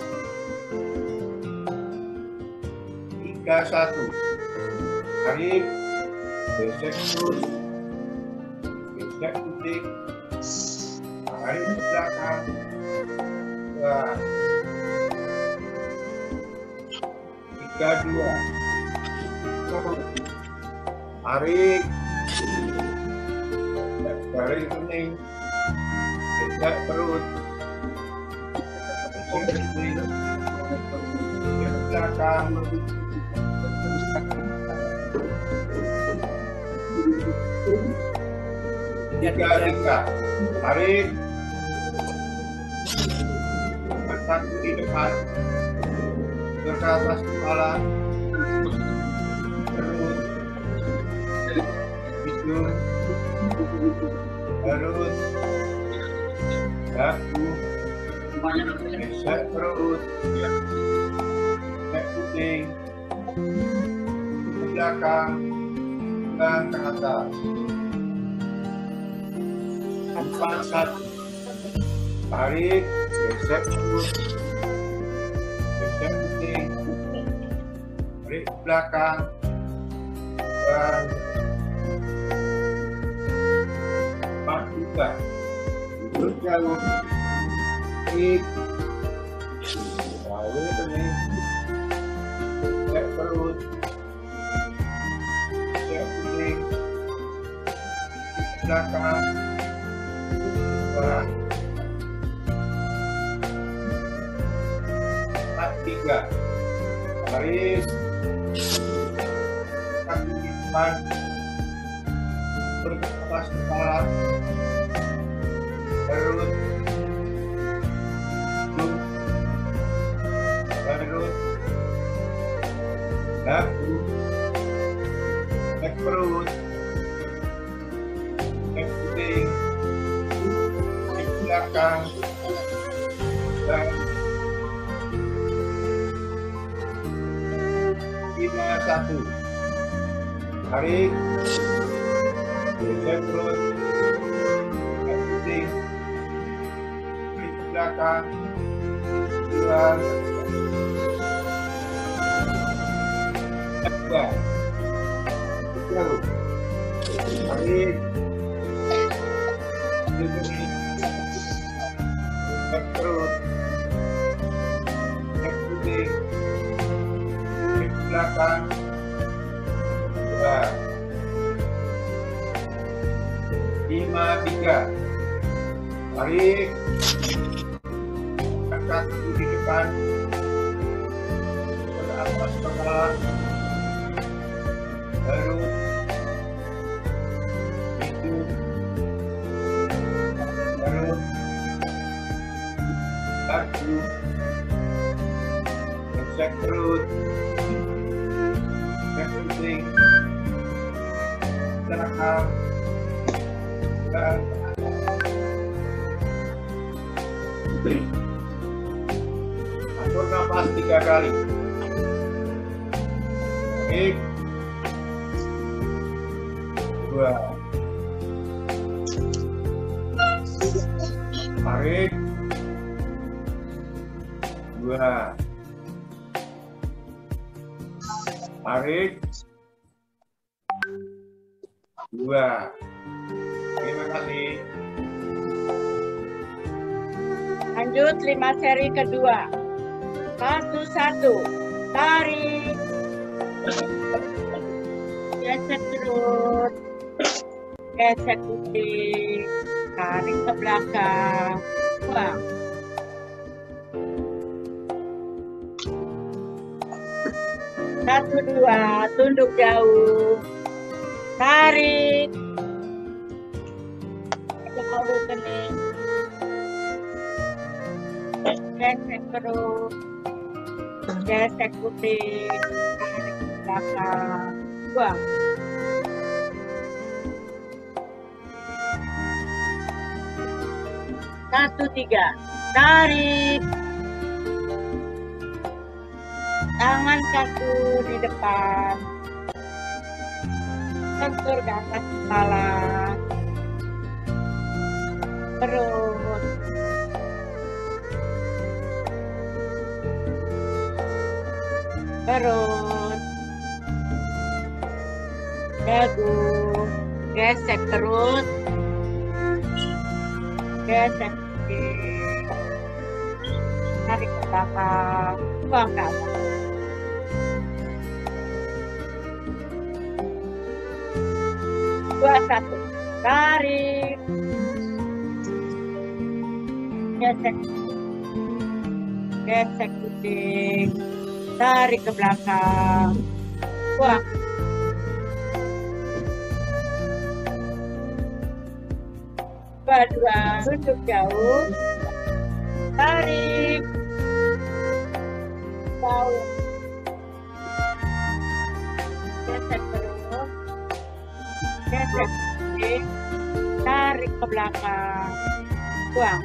Tiga, satu. Tarik. Gesek perut. Gesek kuning. Tarik ke belakang. Buang. Tiga, dua. Tarik. Tarik kuning. Gesek perut. Gesek kuning. Gesek belakang. Tiga, tiga. Tarik. Kaki di depan. Ke atas kepala. Perut. Hidung. Perut. Dagu. Gesek perut. Gesek kuning. Ke belakang. Buang ke atas. Empat, satu. Tarik. Gesek perut. Gesek kuning. Tarik ke belakang. Buang. Empat, tiga. Duduk jauh. Tarik. Lalu kening. Gesek perut. Gesek kuning. Ke belakang. Buang. Empat, tiga. Tarik. Kaki di depan. Berkepas kepala. Perut. Hidung. belakang dan lima satu. Tarik, geser terus, pusing, ke belakang, dua, dua, tarik, geser terus, pusing, ke belakang. Lima tiga, tarik, angkat di depan, ke atas kepala, baru itu, baru laju, gesek perut, gesek pusing, belakang. Dan atur nafas tiga kali. Tarik, dua, tarik, dua, tarik, dua. Terima kasih. Lanjut lima seri kedua. Satu satu. Tarik. Gesek terus. Gesek pusing. Tarik ke belakang. Buang. Satu dua. Tunduk jauh. Tarik. Lalu kening, gesek perut, gesek putih, tarik ke belakang, buang. Satu tiga, tarik, tangan kaku di depan, sentur ke atas kepala. Perut, perut, dagu, gesek perut, gesek kaki, tarik ke belakang, buang ke atas. Dua satu, tarik. Gesek, gesek pusing, tarik ke belakang, buang. Dua dua, tunduk jauh, tarik, jauh, gesek terus, gesek pusing, tarik ke belakang, buang.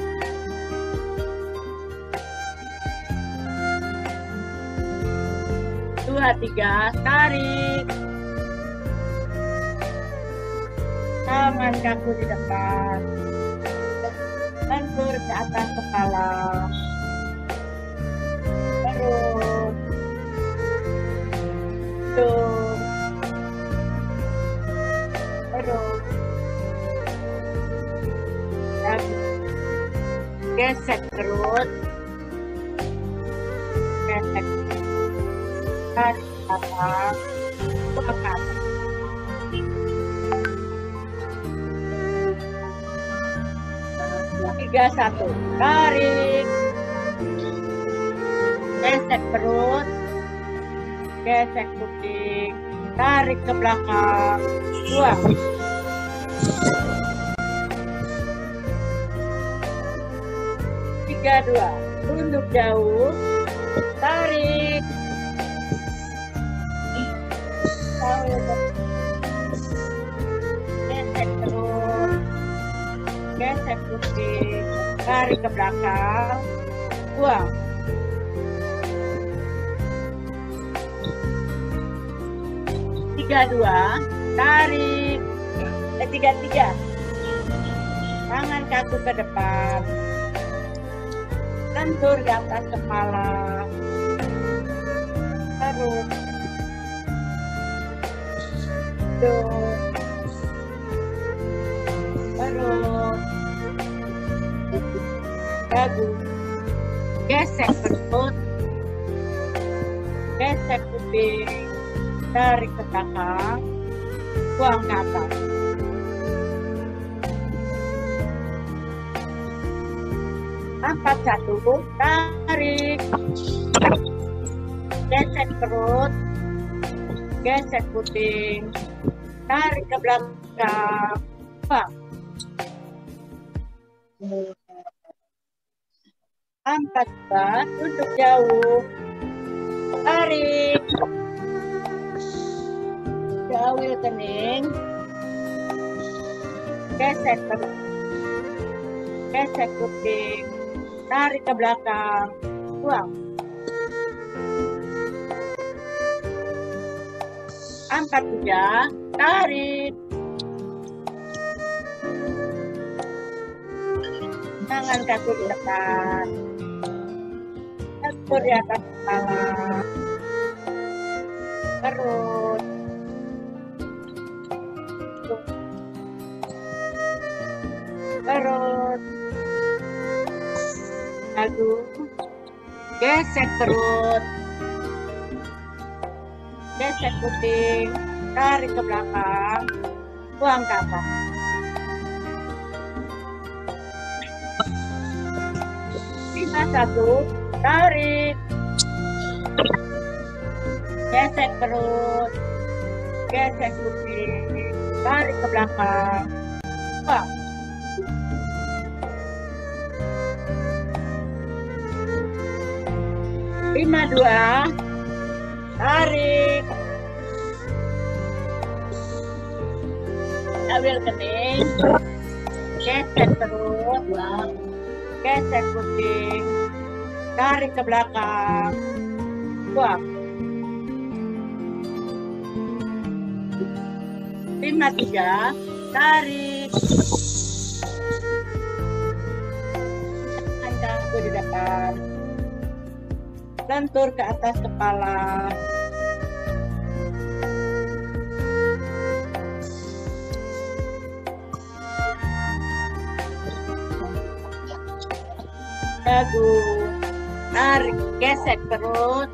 Dua tiga, tarik, tangan kaku di depan, lentur ke atas kepala, perut, hidung, perut, dagu, gesek perut, gesek tarik ke atas, buang ke atas. Tiga satu, tarik, gesek perut, gesek putih, tarik ke belakang, buang. Tiga dua, tunduk jauh, tarik, gesek perut, gesek kuping, tarik ke belakang, buang. Tiga dua, tarik, eh, tiga tiga, tangan kaku ke depan, lentur di atas kepala, terus, tuh. Perut, dagu, gesek perut, gesek kuping, tarik ke belakang, buang ke atas. Empat satu, tarik, gesek perut, gesek kuping, tarik ke belakang, buang. Empat dua, duduk jauh, tarik, jauh kening, gesek perut, gesek kuping, tarik ke belakang, buang. Empat tiga, tarik, tangan kaku di depan, lentur di atas kepala, perut, perut, dagu, gesek perut, gesek kuping, tarik ke belakang, buang ke atas. Lima satu, tarik, gesek perut, gesek kuping, tarik ke belakang, buang. Lima dua, tarik, ambil kening, gesek perut, gesek kuping, tarik ke belakang, buang. Lima tiga, tarik, tangan kaku di depan, lentur ke atas kepala, dagu, tarik, gesek perut,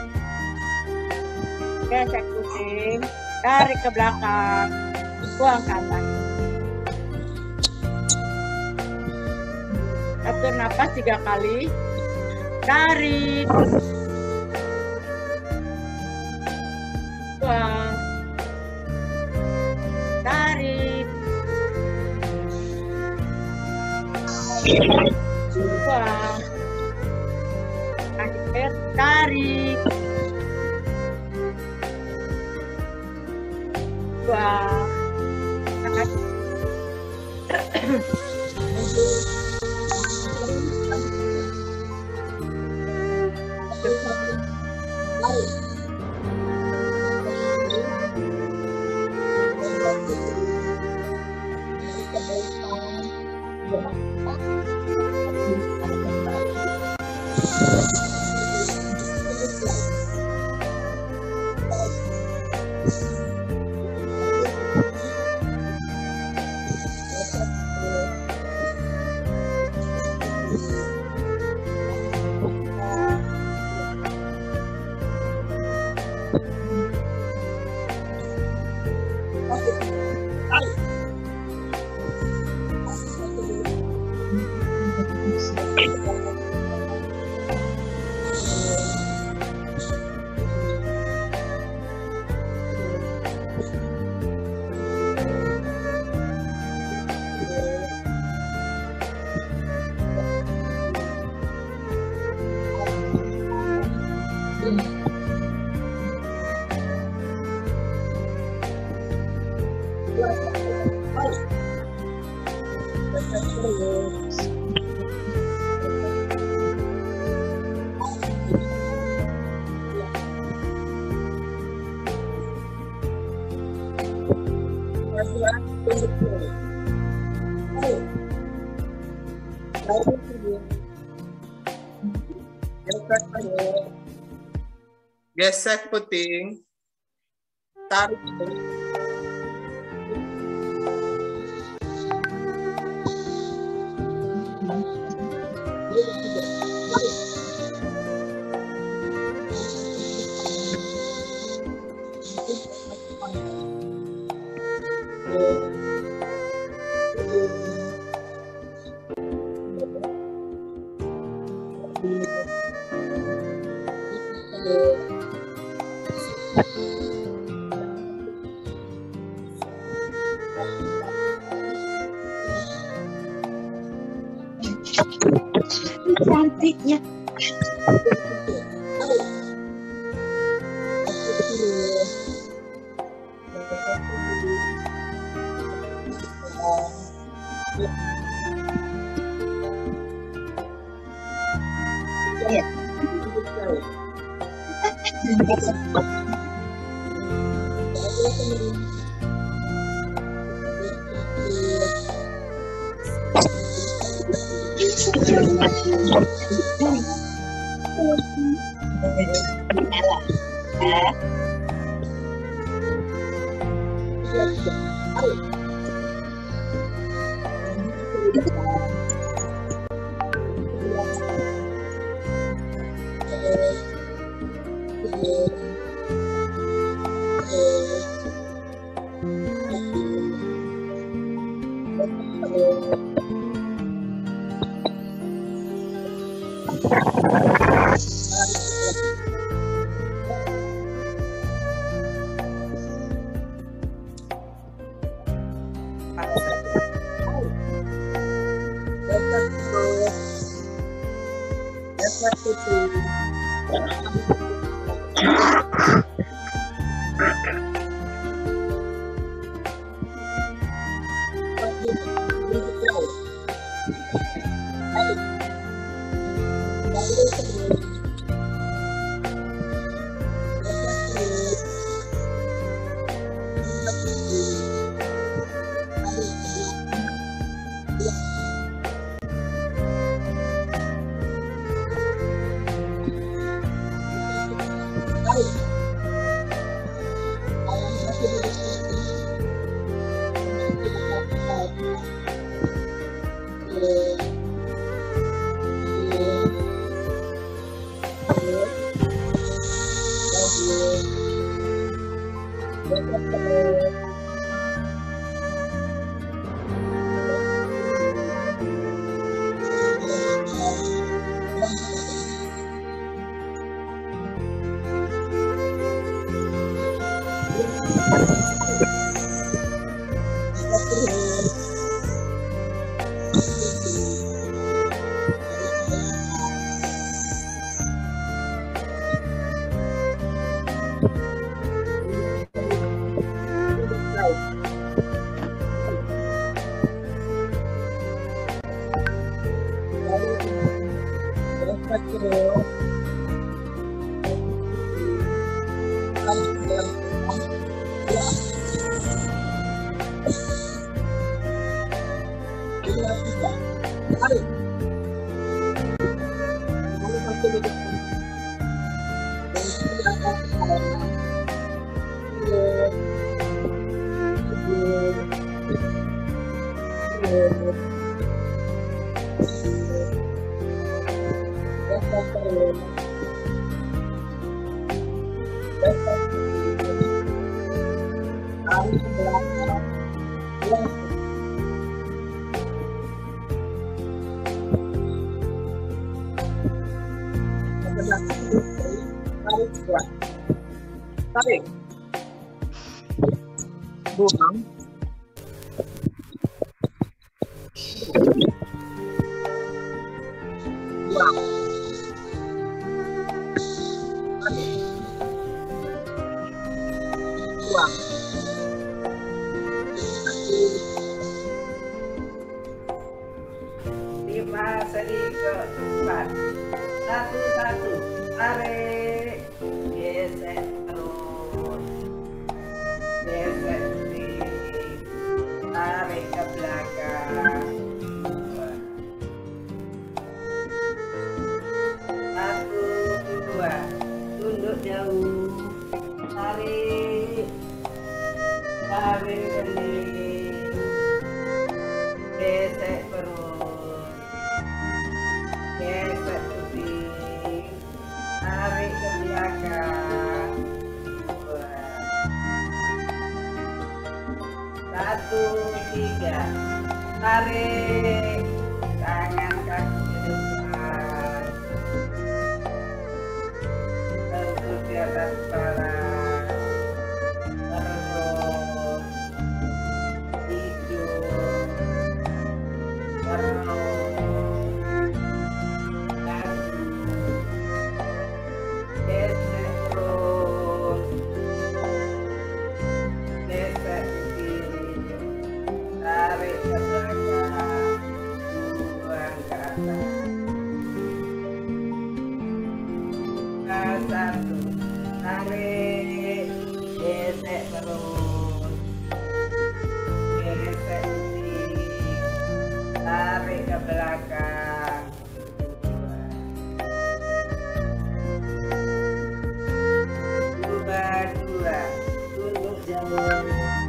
gesek kuping, tarik ke belakang, buang ke atas. Atur napas tiga kali, tarik, buang, tarik, buang, akhir, tarik, buang, tarik. Gesek puting. Tarik. Cantiknya. Tarik. Buang. Buang. Tarik. Buang. lima, sedikit, empat. Satu, satu. Tarik. Gesek terus. Gesek kiri. Tarik ke belakang. Satu, dua. Tunduk jauh. Tarik. Tarik kening. Gesek perut. Gesek kuping. Tarik ke belakang. Dua. Satu, tiga. Tarik. Tangan kaki ke depan. Tentuk di atas kepala. Terus. Tidur. Terus. Gesek terus. Gesek kiri. Tarik ke belakang. Buang ke atas. Satu. Tarik. Gesek terus. Gesek kiri. Tarik ke belakang. Dua, dua. Tunduk jauh.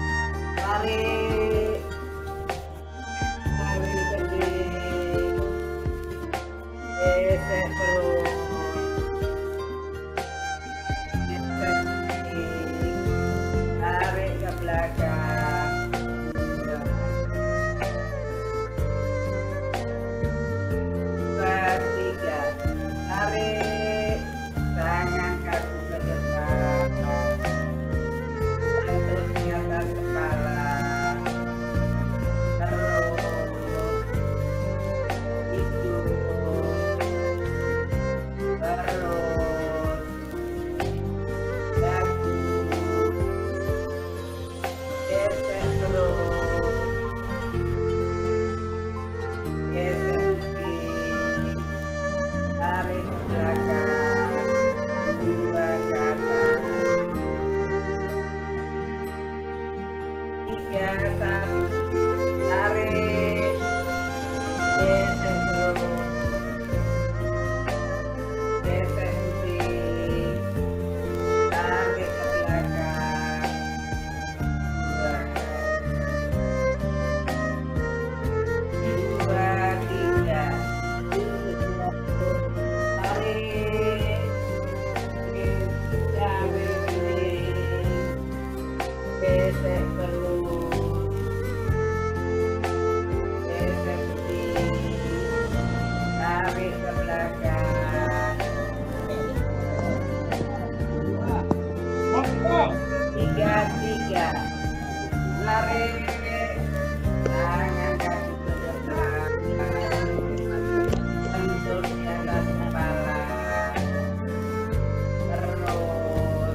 Tarik. Tarik kening. Gesek perut. Gesek kiri. Tarik ke belakang. Dua. Dua, tiga. Tarik. Tangan kaki ke depan. Tentuk di atas kepala. Terus. Hidup. Terus. Dagu. Gesek terus. Gesek kiri. Tarik ke belakang. Dua ke atas. Tiga, satu. Tarik. Gesek terus. Gesek kiri. Tarik ke belakang. Dua. Dua, tiga. Tarik. Tarik kiri. Gesek terus. Gesek kiri. Tarik ke belakang. Tiga, tiga. Tarik. Tangan kaki ke depan. Tentuk di atas kepala. Terus.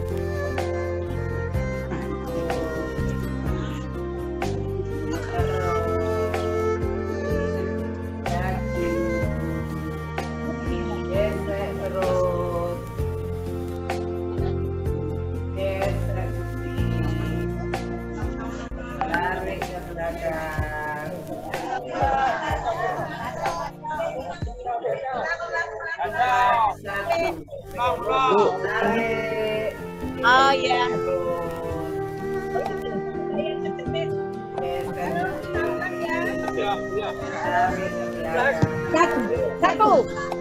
Gesek terus. Gesek kiri. Tarik ke belakang. Satu. Tarik. Oh ya. Satu. Satu.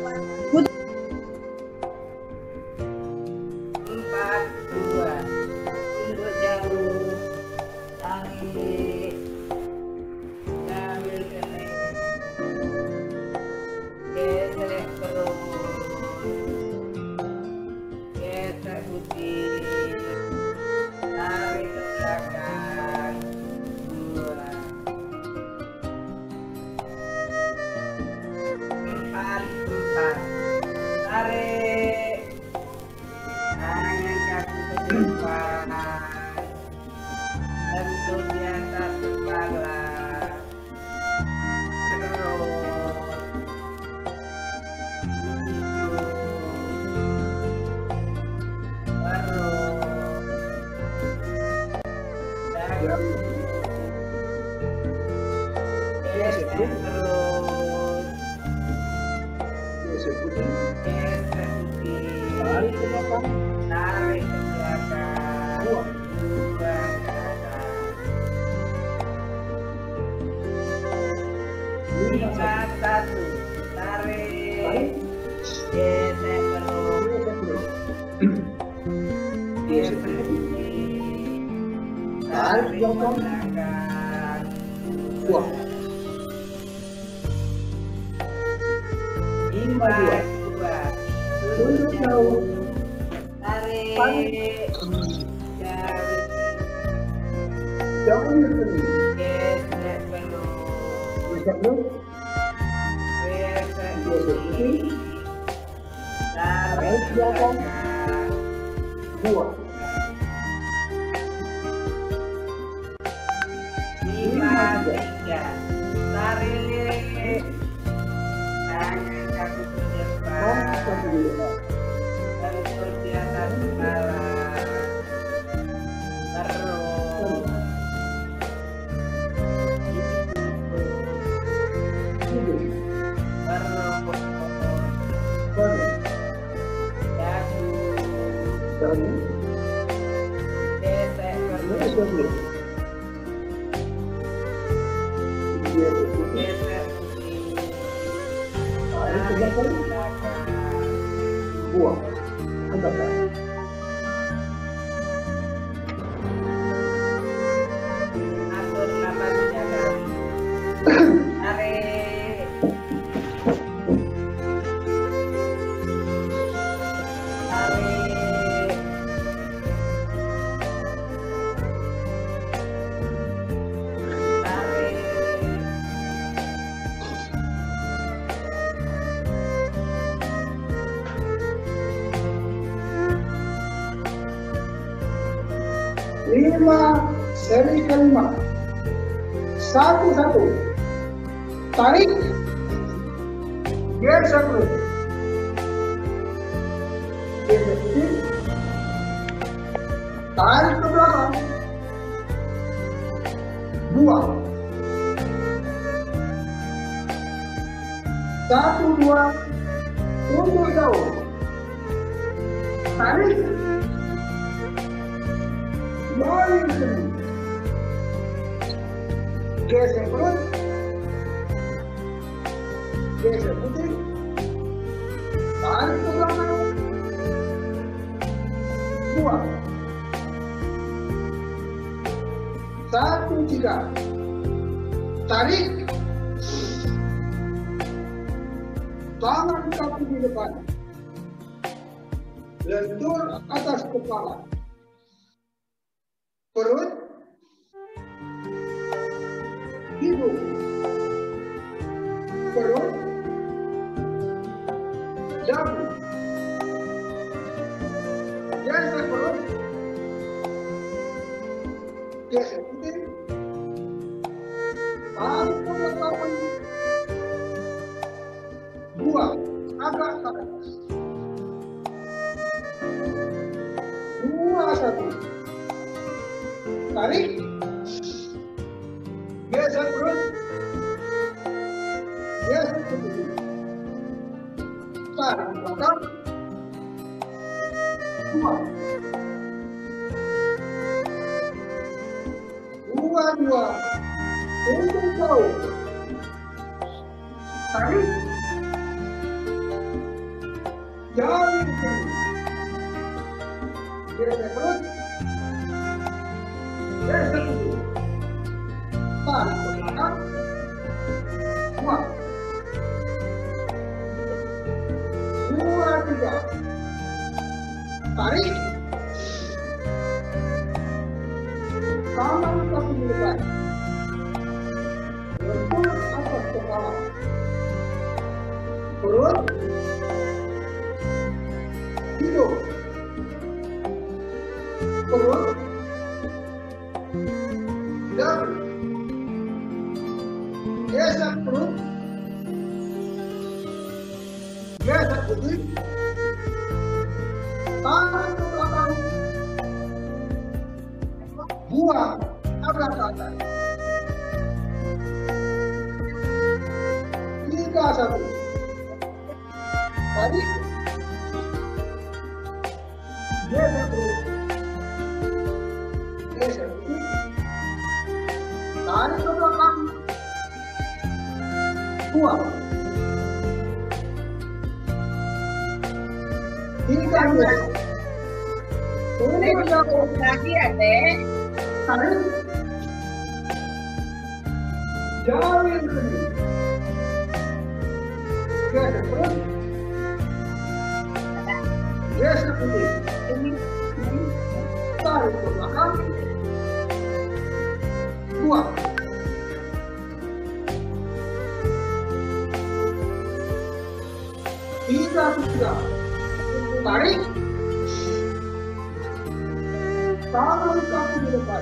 Empat, dua. Tunduk jauh. Tarik. Tarik kening. Gesek terus. Gesek putih. Tarik ke belakang. Dua. Empat, empat. Tarik. Tangan kaki ke depan. Tentuk di atas kepala. Terus. Gesek putih. Gesek putih. Tarik ke belakang. Tarik ke belakang. Buang. Buang ke atas. Lima satu. Tarik. Gesek terus. Gesek putih. Tarik ke belakang. Buang. Lima dua. Tunduk jauh. Tarik. Tarik. Jauh ke sini. Gesek belum. Gesek belum. Gesek Gesek putih. Tarik ke belakang. Buang. Lima tiga. Tarik. Tangan kaki ke depan. Kaki di depan. Terus di atas kepala. Terus. Tidur. Terus. Bangun. Dagu. Bangun. Gesek Gesek terus. belum. Gesek putih. Gesek putih. Tarik ke Tarik ke belakang. belakang. Buang. Angkat kaki. Atur nafasnya kali. Tarik. Tarik. Tarik. Lima seri kelima. Satu satu. Tarik. Gesek belum. Gesek putih. Tarik ke belakang. Buang. Satu dua. Tunduk jauh. Tarik. Lari ke sini. Gesek perut. Gesek putih. Tarik ke belakang. Buang. Satu tiga. Tarik. Tangan kaki di depan. Lentur atas kepala. Perut, hidung, perut, dagu, gesek perut, gesek putih, tarik ke belakang, buang agak ke atas, dua satu. Tarik, gesek perut, gesek putih, tarik ke belakang, buang, dua dua, tunduk jauh, tarik, jauh ke sini, gesek perut. Gesek putih. Tarik ke belakang. Buang. Dua, tiga. Tarik. Tangan kaki di depan. Lentur atas kepala. Perut. Hidung. Perut. Dan gesek perut, gesek putih, tangan ke belakang, buang agak ke atas. Tiga satu. Tarik. Geser terus. Geser terus. Tarik ke belakang. Buang. Tiga dua. Ini berapa lagi ya, Dek? tarik. Jauhin sendiri. Geser terus. Geser terus. Tarik ke belakang. Buang. Tiga tiga. Tarik. Tangan kaki di depan.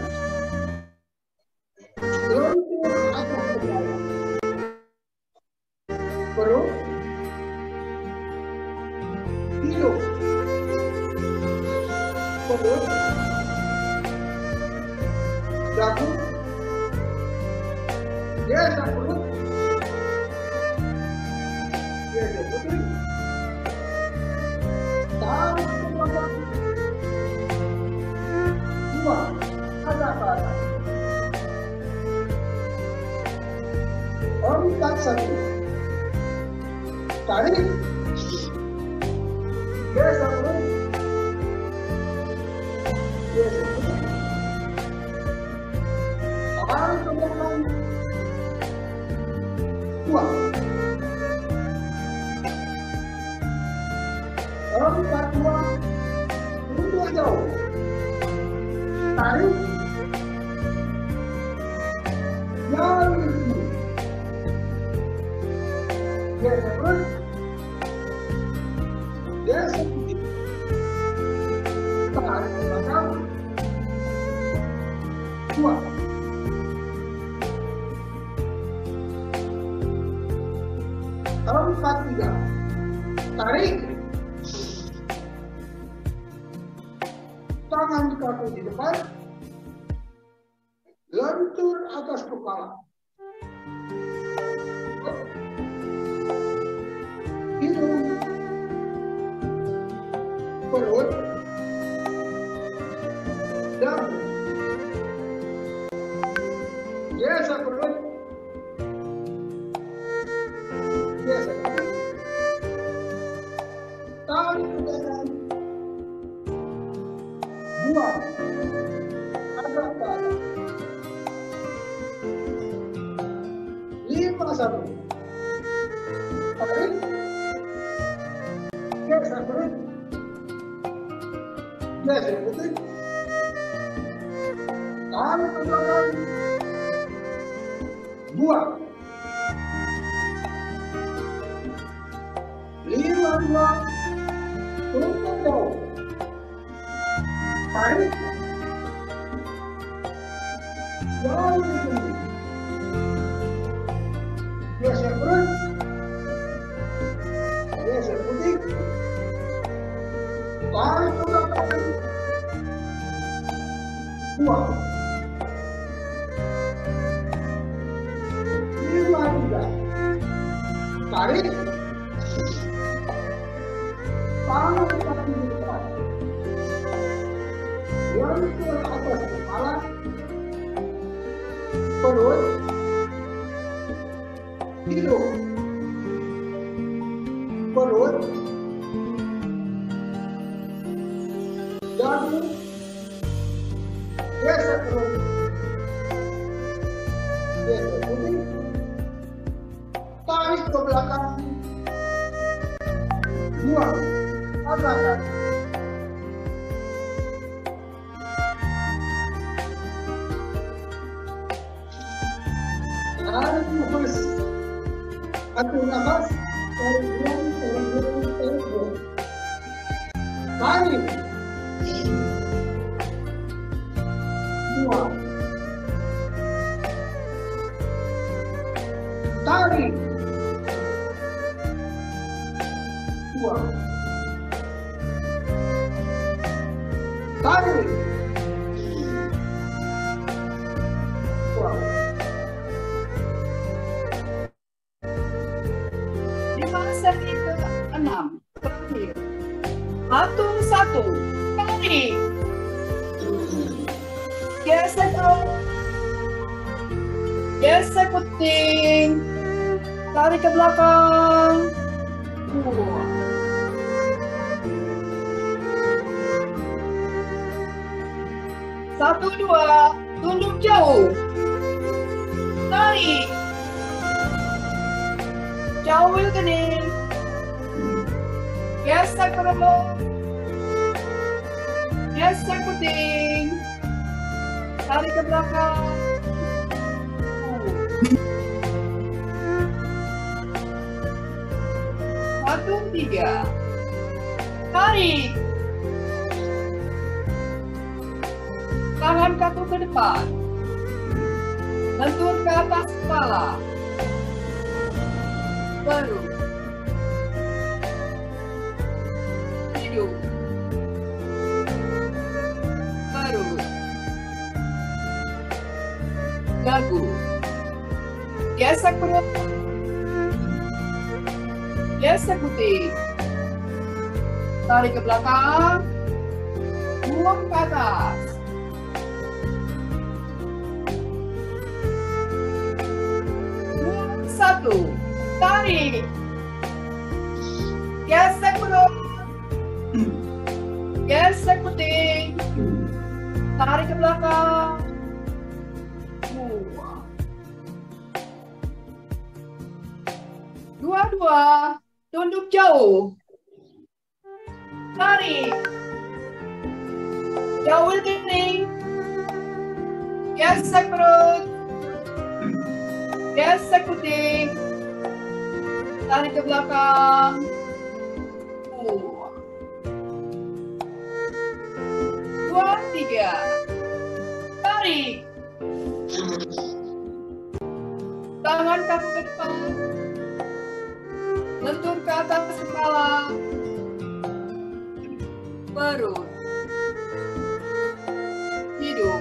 Lentur atas kepala. Perut. Hidung. Perut. Dagu. Geser perut. Geser putih. Tarik ke belakang. Buang. Agak ke atas. Angkat satu. Tarik. Geser perut. Geser perut. Tarik ke belakang. Buang. Angkat dua. Mundur jauh. Tarik. Jauh di sini. Geser perut. Geser putih. Tarik ke belakang. Buang. Empat tiga. Tarik. Tangan kaki di depan. Lentur atas kepala. Hidung. Perut. Dagu. Geser perut. Geser perut. Tarik ke belakang. Buang. Agak ke atas. Lima satu. Tarik. Geser perut. Geser putih. Tarik ke belakang. Buang. Lima dua. Turun jauh. Tarik. Jauh di sini. Geser perut. Geser putih. Tarik ke belakang. Buang. Lima tiga. Tarik. Tangan kaki di depan. Lentur atas kepala. Perut. Hidung. Perut. Dagu. Geser perut. Geser putih. Tarik ke belakang. Buang. Agak. Tarik nafas. Atur nafas. Tarik buang, tarik buang, tarik buang. Tarik. Buang. Tarik. Buang. Tarik. Buang. Di fase itu enam. terakhir. Atur satu. Tarik. Gesek perut. Gesek puting. Tarik ke belakang. Dua. Satu, dua. Tunduk jauh. Tarik. Jauh kening. Gesek perut. Gesek puting. Tarik ke belakang. Satu, tiga. Tarik. Tangan kaku ke depan. Lentur ke atas kepala. Baru. Hidung. Baru. Dagu. Gesek perut. Gesek putih. Tarik ke belakang. Buang ke atas. Buang satu. Tarik. Gesek perut. Gesek putih. Tarik ke belakang. Buang. Dua-dua. Tunduk jauh. Tarik. Jauh kening. Gesek perut. Gesek putih. Tarik ke belakang. Dua. Dua, tiga. Tarik. Tangan kaku ke depan. Lentur ke atas kepala. Perut. Hidung.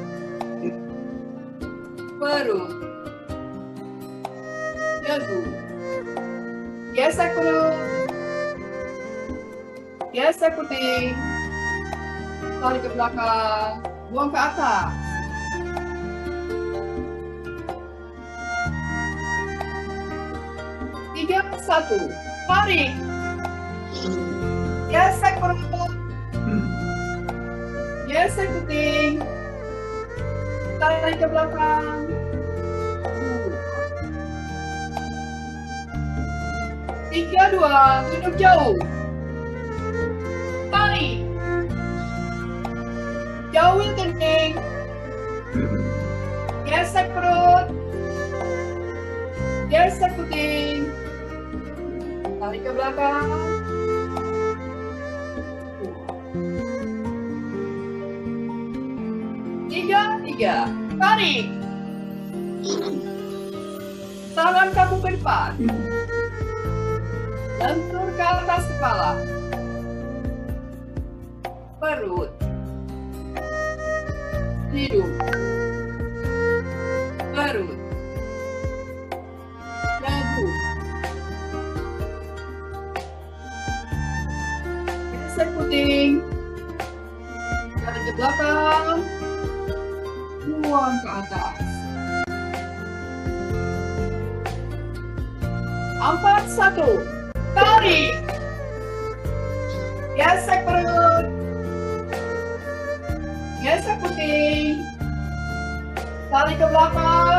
Perut. Dagu. Gesek perut. Gesek putih. Tarik ke belakang. Buang ke atas. Tiga, satu. Tarik. Gesek perut. Gesek putih. Tarik ke belakang. Tiga, dua. Tunduk jauh. Tarik. Jauhin kening. Gesek perut. Gesek putih. Tarik ke belakang. Tiga, tiga. Tarik. Tangan kaku ke depan. Lentur ke atas kepala. Perut. Hidung. Perut. Dagu. Gesek puting. Tarik ke belakang. Buang ke atas. Empat, satu. Tarik. Gesek perut. Gesek putih. Tarik ke belakang.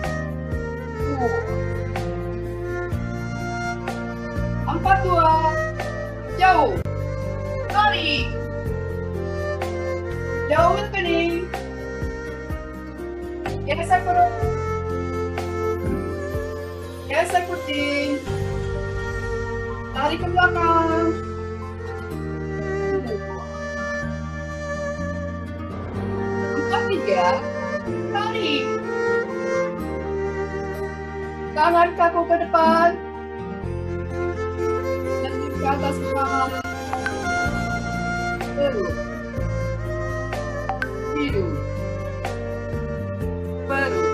Empat, dua. Jauh. Tarik. Jauhin kening. Gesek perut. Gesek putih. Tarik ke belakang. Empat, tiga. Tarik. Tangan kaku ke depan. Lentur ke atas kepala. Perut. Hidung. Perut.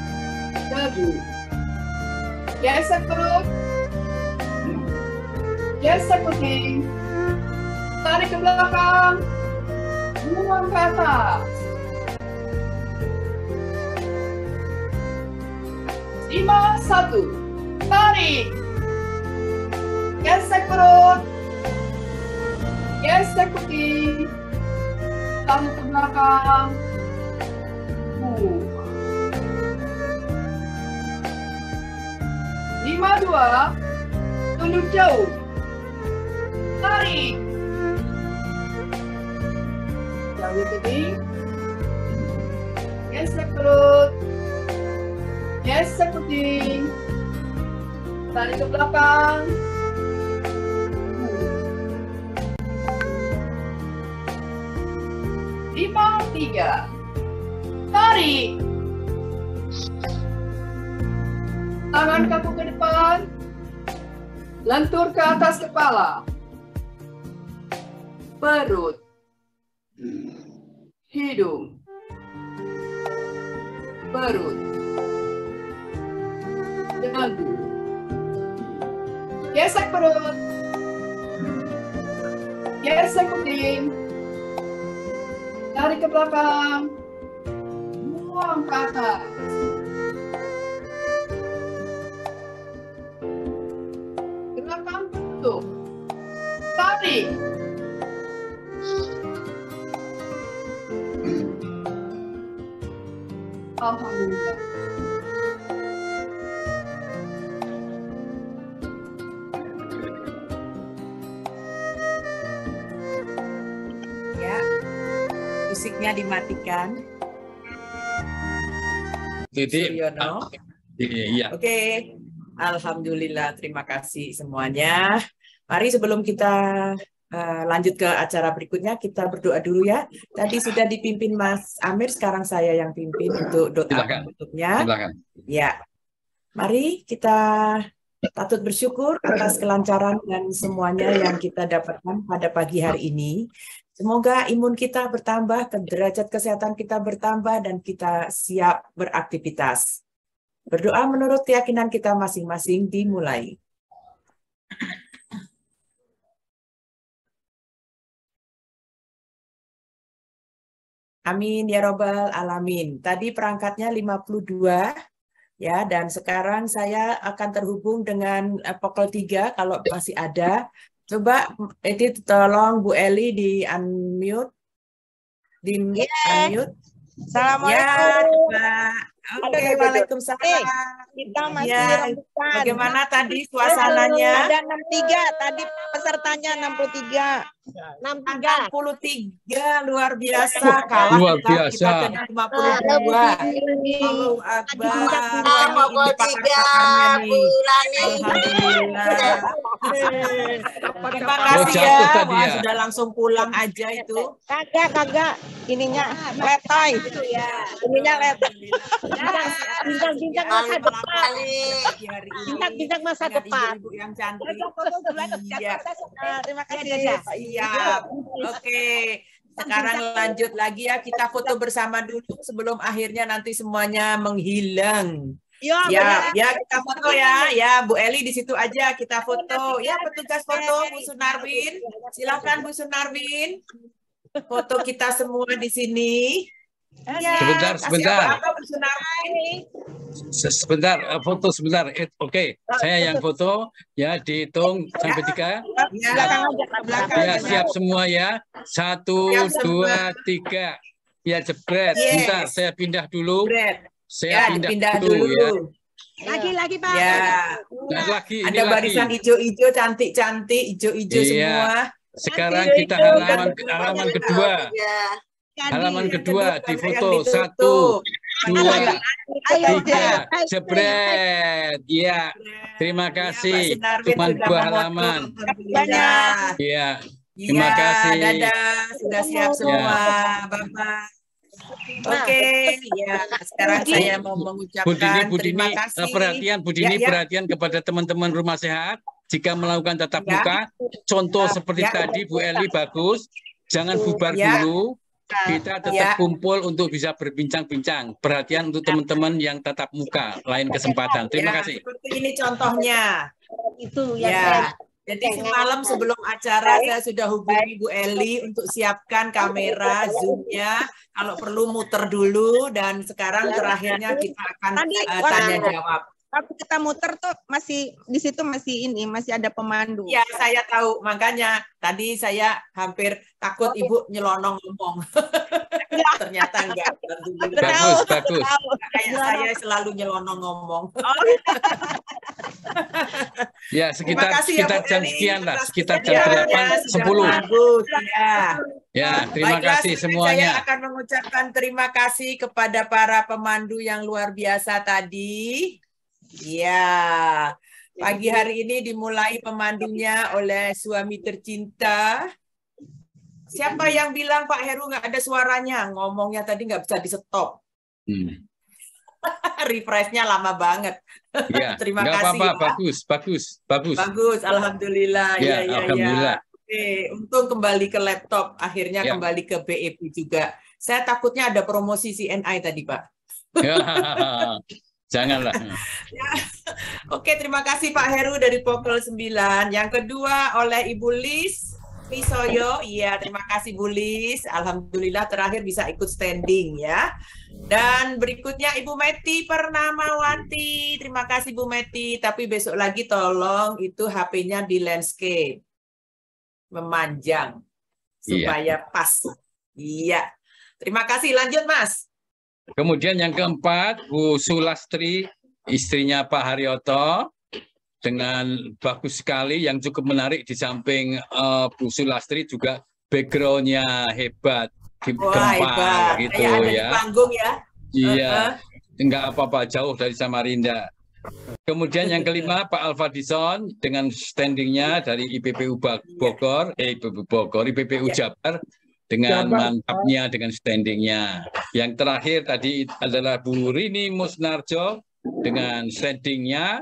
Dagu. Gesek perut. Gesek puting. Tarik ke belakang. Buang ke atas. Lima, satu. Tarik. Gesek perut. Gesek puting. Tarik ke belakang. Buang. Lima, dua. Tunjuk jauh. Tarik. Jauh puting. Gesek perut. Gesek puting. Tarik ke belakang. Lima, tiga. Tarik. Tangan kaku ke depan. Lentur ke atas kepala. Perut. Hidung. Perut. Dagu. Gesek perut. Gesek puting. Tarik ke belakang. Buang ke atas. Gerakan bentuk. Tarik. Alhamdulillah. Ya, musiknya dimatikan. Titik. Suryono. Iya. Oke, alhamdulillah, terima kasih semuanya. Mari sebelum kita uh, lanjut ke acara berikutnya, kita berdoa dulu ya. Tadi sudah dipimpin Mas Amir, sekarang saya yang pimpin untuk doa Silakan. penutupnya. Silakan. Ya, mari kita patut bersyukur atas kelancaran dan semuanya yang kita dapatkan pada pagi hari ini. Semoga imun kita bertambah, derajat kesehatan kita bertambah, dan kita siap beraktivitas. Berdoa menurut keyakinan kita masing-masing dimulai. Amin ya robbal alamin. Tadi perangkatnya lima puluh dua. Ya, dan sekarang saya akan terhubung dengan uh, pokol tiga kalau masih ada. Coba Edit tolong Bu Eli di unmute. Di Yeah. unmute. Assalamualaikum. Ya, Pak. Oke, Aduh, aduh, aduh. Waalaikumsalam. Nih, kita masih Ya, rembukan. bagaimana tadi suasananya? Ada enam puluh tiga, tadi pesertanya enam puluh tiga. enam puluh tiga. enam puluh tiga, luar biasa. Kalah Luar kita, biasa. kita dengan lima puluh dua. Allahu Akbar. Wah, ini Pokok ini tiga, pakar-pakarnya nih. Bulani. Alhamdulillah. Terima Oh, kasih ya. jatuh tadi Wah, ya. sudah langsung pulang aja itu. Kagak, kagak. Ininya letoy. Ininya letoy. Bintang-bintang masa depan. Bintang-bintang masa depan. Ibu yang cantik. Iya. Iya. Terima kasih. Siap. Oke. Sekarang lanjut lagi ya. Kita foto bersama dulu sebelum akhirnya nanti semuanya menghilang. Ya, Ya, ya kita foto ya. Ya, Bu Eli di situ aja kita foto. Ya, petugas foto Bu Sunarwin. Silakan Bu Sunarwin. Foto kita semua di sini. Ya, Sebentar, kasih sebentar. apa-apa Bu Sunarwin. Se- Sebentar, eh, foto sebentar. Eh, Oke, saya yang foto. Ya, dihitung sampai tiga. Ya, Belakang aja, belakang. Ya, siap semua ya. Satu, Siap semua. dua, tiga. Ya, jebret. Yes. Bentar, saya pindah dulu. Bread. Saya Ya, pindah, dipindah dulu, dulu. ya. Lagi, lagi, Pak. Ya. Nah, lagi, ini Ada lagi. barisan hijau-hijau, cantik-cantik, hijau-hijau Iya. semua. Sekarang Hijau-hijau. kita halaman halaman kedua. Kandi. Halaman Yang kedua kedua, di yang foto. ditutup. Satu, dua, Ayo, tiga. ayo. Jebret. Ya, terima Ya, Pak kasih. Sunarwin Cuma sudah dua memotong. halaman. Alhamdulillah. Ya, terima Iya, kasih. dadah, sudah siap semua, Bapak. Oke, ya sekarang saya mau Bu Dini, mengucapkan Bu Dini, terima eh, kasih. perhatian, Bu Ya, Dini, ya. perhatian kepada teman-teman rumah sehat. Jika melakukan tatap Ya. muka, contoh seperti Ya. tadi Bu Eli bagus. Jangan bubar Ya. dulu. Kita tetap Ya. kumpul untuk bisa berbincang-bincang. Perhatian untuk teman-teman yang tatap muka. Lain kesempatan. Terima Ya, kasih. seperti ini contohnya. Itu yang Ya, saya Jadi semalam sebelum acara saya sudah hubungi Bu Eli untuk siapkan kamera Zoom-nya. Kalau perlu muter dulu dan sekarang terakhirnya kita akan Tadi, uh, tanya jawab. Waktu kita muter tuh masih di situ masih ini masih ada pemandu. Ya saya tahu, makanya tadi saya hampir takut Ibu nyelonong ngomong. Ternyata enggak. Bagus, bagus. Kayak saya selalu nyelonong ngomong. Ya, sekitar kasih ya, sekitar Bu jam Eli, sekian lah, atas sekitar jam delapan sepuluh. Bagus, ya. Ya, terima Baiklah, kasih sekarang semuanya. Saya akan mengucapkan terima kasih kepada para pemandu yang luar biasa tadi. Ya, pagi hari ini dimulai pemandunya oleh suami tercinta. Siapa yang bilang Pak Heru nggak ada suaranya? Ngomongnya tadi nggak bisa di stop. Hmm. Refreshnya lama banget. Ya, Terima nggak kasih. apa-apa, Ya. bagus, bagus, bagus. Bagus, alhamdulillah. Ya, Ya, ya, alhamdulillah. ya. Oke, untung kembali ke laptop, akhirnya Ya. kembali ke B E P juga. Saya takutnya ada promosi C N I tadi, Pak. Janganlah. Ya. Oke, terima kasih Pak Heru dari Pokol sembilan. Yang kedua oleh Ibu Lis Misoyo. Iya, terima kasih Bu Lis. Alhamdulillah terakhir bisa ikut standing ya. Dan berikutnya Ibu Meti Pernamawati. Terima kasih Bu Meti. Tapi besok lagi tolong itu H P-nya di landscape. Memanjang. Supaya Iya. pas. Iya. Terima kasih. Lanjut Mas. Kemudian yang keempat, Bu Sulastri, istrinya Pak Haryoto, dengan bagus sekali, yang cukup menarik di samping uh, Bu Sulastri juga background-nya hebat, Wah, gempar hebat. gitu Kayak ada di ya. panggung ya. Iya, Uh-uh. enggak apa-apa, jauh dari Samarinda. Kemudian yang kelima, Pak Alfadison dengan standingnya dari I P P U Bogor, eh I P P U Bogor, I P P U Jabar, dengan mantapnya, dengan standingnya. Yang terakhir tadi adalah Bu Rini Musnarjo dengan standingnya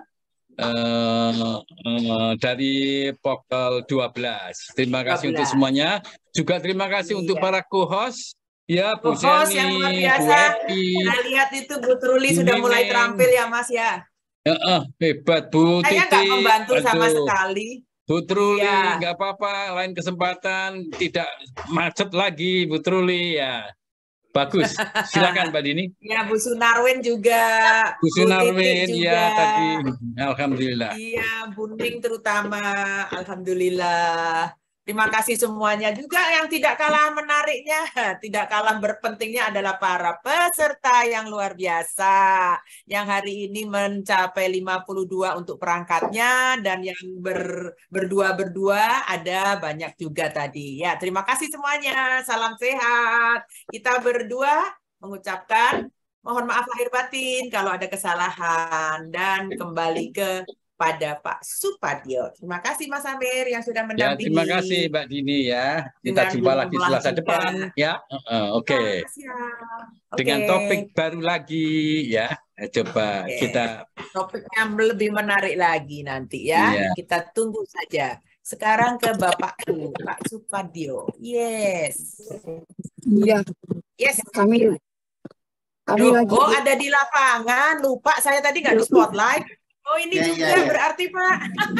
uh, uh, dari Pokol dua belas. Terima kasih untuk semuanya. Juga terima kasih iya. untuk para co-host. Ya, Bu Co-host Zeni, yang luar Bu biasa. Epi. Saya lihat itu Bu Truli Bu sudah mulai Neneng. terampil ya Mas ya. Uh, uh, hebat Bu Saya Titi. nggak membantu sama Aduh. sekali. Bu Truli, Iya. nggak apa-apa, lain kesempatan tidak macet lagi, Bu Truli ya. Bagus, silakan Mbak Dini. Ya Bu Sunarwin juga. Bu Sunarwin, Titik ya juga. tadi, alhamdulillah. Iya, Bu Ning terutama, alhamdulillah. Terima kasih semuanya. Juga yang tidak kalah menariknya, tidak kalah berpentingnya adalah para peserta yang luar biasa. Yang hari ini mencapai lima puluh dua untuk perangkatnya, dan yang ber, berdua-berdua ada banyak juga tadi. Ya, terima kasih semuanya. Salam sehat. Kita berdua mengucapkan mohon maaf lahir batin kalau ada kesalahan, dan kembali ke pada Pak Supadio. Terima kasih Mas Amir yang sudah Ya, mendampingi. terima kasih Mbak Dini ya. Kita Dengan jumpa lagi Selasa melanjutkan. depan ya. Uh, Oke. Terima kasih, ya. Dengan Oke. topik baru lagi ya. Eh, Coba Oke. kita Topiknya lebih menarik lagi nanti ya. Iya. Kita tunggu saja. Sekarang ke Bapakku, Pak Supadio. Yes. Iya, Yes. kami kami Loh, lagi oh, ada di lapangan. Lupa saya tadi nggak di spotlight. Oh, ini Ya, juga ya, ya. berarti Pak.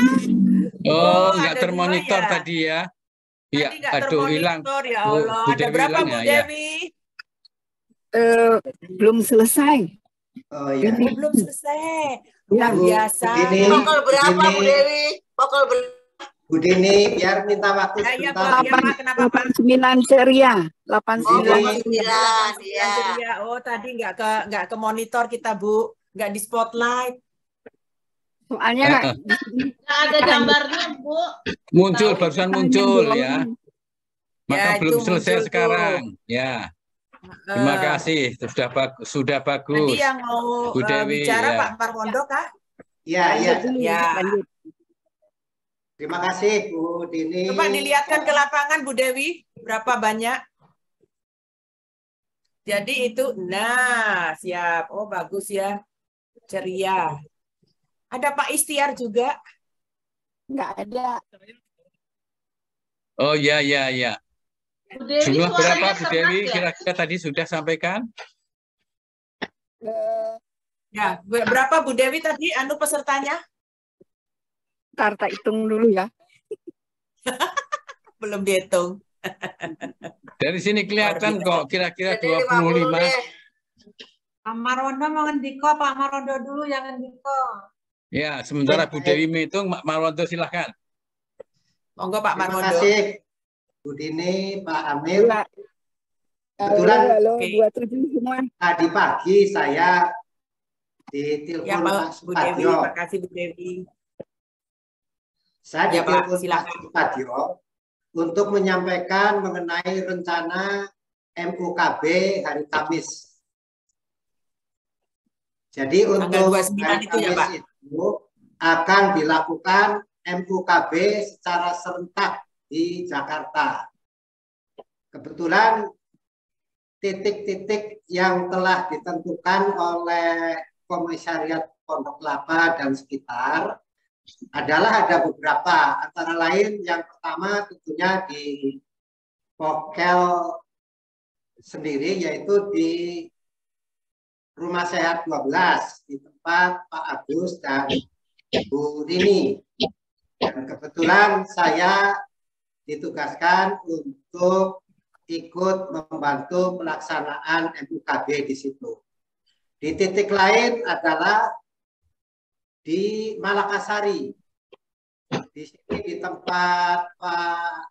Oh, nggak ada termonitor dua ya? tadi ya. Iya, Tadi nggak aduh hilang. termonitor, ya Bu, Allah. Bu Ada Dewi berapa hilang Bu ya, ya. Dewi? eh, belum selesai. Oh iya. Oh, belum selesai. Luar Ya, biasa. Bu Dini, Pokol berapa Bu Bu Dini. Dewi? Pokol berapa? Bu Dini, biar minta waktu Ya, ya, sebentar. Pak. Ya, Pak. Kenapa, Pak? delapan sembilan ceria, delapan Oh, Ini- sembilan pokol sembilan, ya. Ya, oh tadi nggak ke nggak ke monitor kita Bu, nggak di spotlight. soalnya Eh, eh. di sini Nggak ada gambarnya, Bu. Muncul, Tahu. barusan kita muncul hanya ya. belum- Maka Ya, belum itu selesai muncul tuh. sekarang. Ya, terima Eh, kasih. Sudah bagus, sudah Tadi bagus. yang mau Bu eh, Dewi, bicara ya. Pak Marwondo kah? Iya, iya. lanjut dulu, Ya. lanjut. Terima kasih Bu Dini. Coba dilihatkan ke lapangan Bu Dewi, berapa banyak? Jadi itu, nah siap. Oh bagus ya, ceria. Ada Pak Istiar juga. Nggak ada. Oh ya, ya, ya. Bu Dewi Jumlah berapa suaranya Bu keras Dewi? ya? Kira-kira tadi sudah sampaikan? Eh, Ya, ber- berapa Bu Dewi tadi anu pesertanya? Ntar tak hitung dulu ya. Belum dihitung. Dari sini kelihatan kok kira-kira Jadi dua puluh lima. Pak Marwondo mau ngendiko, Pak Marwondo dulu yang ngendiko. Ya, sementara Bu Dewi menghitung, Mak Marwondo silahkan. Monggo Pak Terima Marwondo. kasih Bu Dini, Pak Amir. Halo, Kebetulan halo, Oke. dua tujuh semua. tadi pagi saya ditelepon Ya Pak Pak Bu Dewi, Supadyo. makasih Bu Dewi. Saya Ya Pak, ditelepon Pak silakan. Supadyo untuk menyampaikan mengenai rencana M U K B hari Kamis. Jadi Tanggal untuk dua puluh sembilan hari itu ya, Kamis Pak? itu akan dilakukan M U K B secara serentak di Jakarta. Kebetulan titik-titik yang telah ditentukan oleh Komisariat Pondok Kelapa dan sekitar adalah ada beberapa, antara lain yang pertama tentunya di Pokel sendiri, yaitu di Rumah Sehat dua belas di tempat Pak Agus dan Bu Rini. Dan kebetulan saya ditugaskan untuk ikut membantu pelaksanaan M U K B di situ. Di titik lain adalah di Malakasari. Di sini di tempat Pak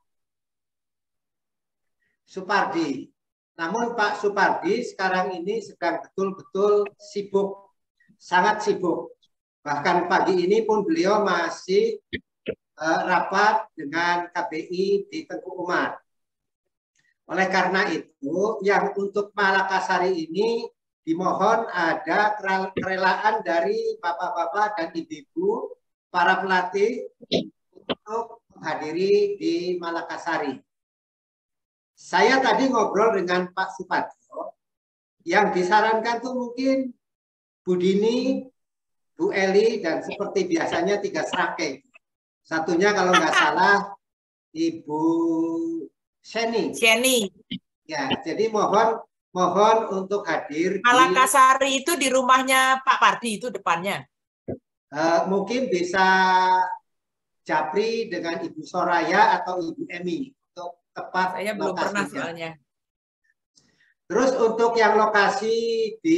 Supardi. Namun Pak Supardi sekarang ini sedang betul-betul sibuk, sangat sibuk. Bahkan pagi ini pun beliau masih uh, rapat dengan K B I di Tengku Umar. Oleh karena itu, yang untuk Malakasari ini dimohon ada kerelaan dari bapak-bapak dan ibu-ibu, para pelatih untuk menghadiri di Malakasari. Saya tadi ngobrol dengan Pak Supadyo, yang disarankan tuh mungkin Bu Dini, Bu Eli, dan seperti biasanya tiga serangkai. Satunya kalau nggak salah Ibu Seni. Seni. Ya, jadi mohon mohon untuk hadir. Malakasari itu di rumahnya Pak Pardi itu depannya. Uh, mungkin bisa Japri dengan Ibu Soraya atau Ibu Emi untuk tepat. Saya belum pernah soalnya. Terus untuk yang lokasi di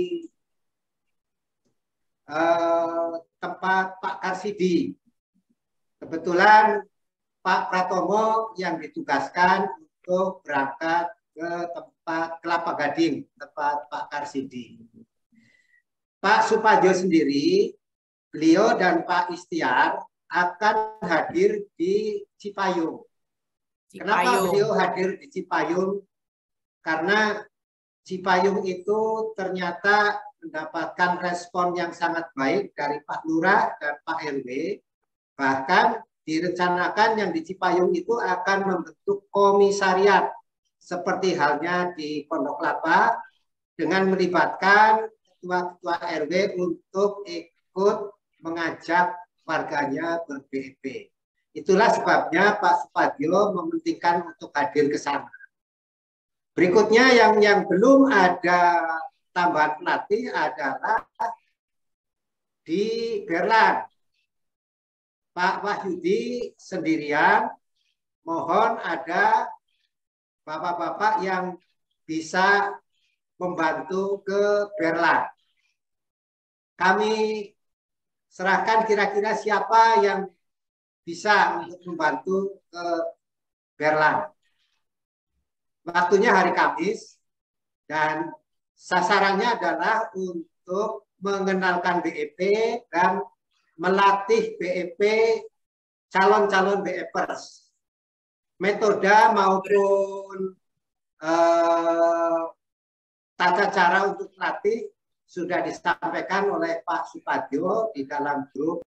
uh, tempat Pak Karsidi, kebetulan Pak Pratomo yang ditugaskan untuk berangkat ke tempat Kelapa Gading, tempat Pak Karsidi. Pak Supadyo sendiri, beliau dan Pak Istiar akan hadir di Cipayung. Cipayung. Kenapa beliau hadir di Cipayung? Karena Cipayung itu ternyata mendapatkan respon yang sangat baik dari Pak Lurah dan Pak R W. Bahkan direncanakan yang di Cipayung itu akan membentuk komisariat seperti halnya di Pondok Kelapa dengan melibatkan ketua-ketua R W untuk ikut mengajak warganya ber-B E P. Itulah sebabnya Pak Supadyo mementingkan untuk hadir ke sana. Berikutnya yang yang belum ada tambahan pelatih adalah di Berlan. Pak Wahyudi sendirian, mohon ada bapak-bapak yang bisa membantu ke Berlan. Kami serahkan kira-kira siapa yang bisa untuk membantu ke Berlan. Waktunya hari Kamis dan sasarannya adalah untuk mengenalkan B E P dan melatih B E P calon-calon B E Pers. Metode maupun eh, tata cara untuk melatih sudah disampaikan oleh Pak Supadyo di dalam grup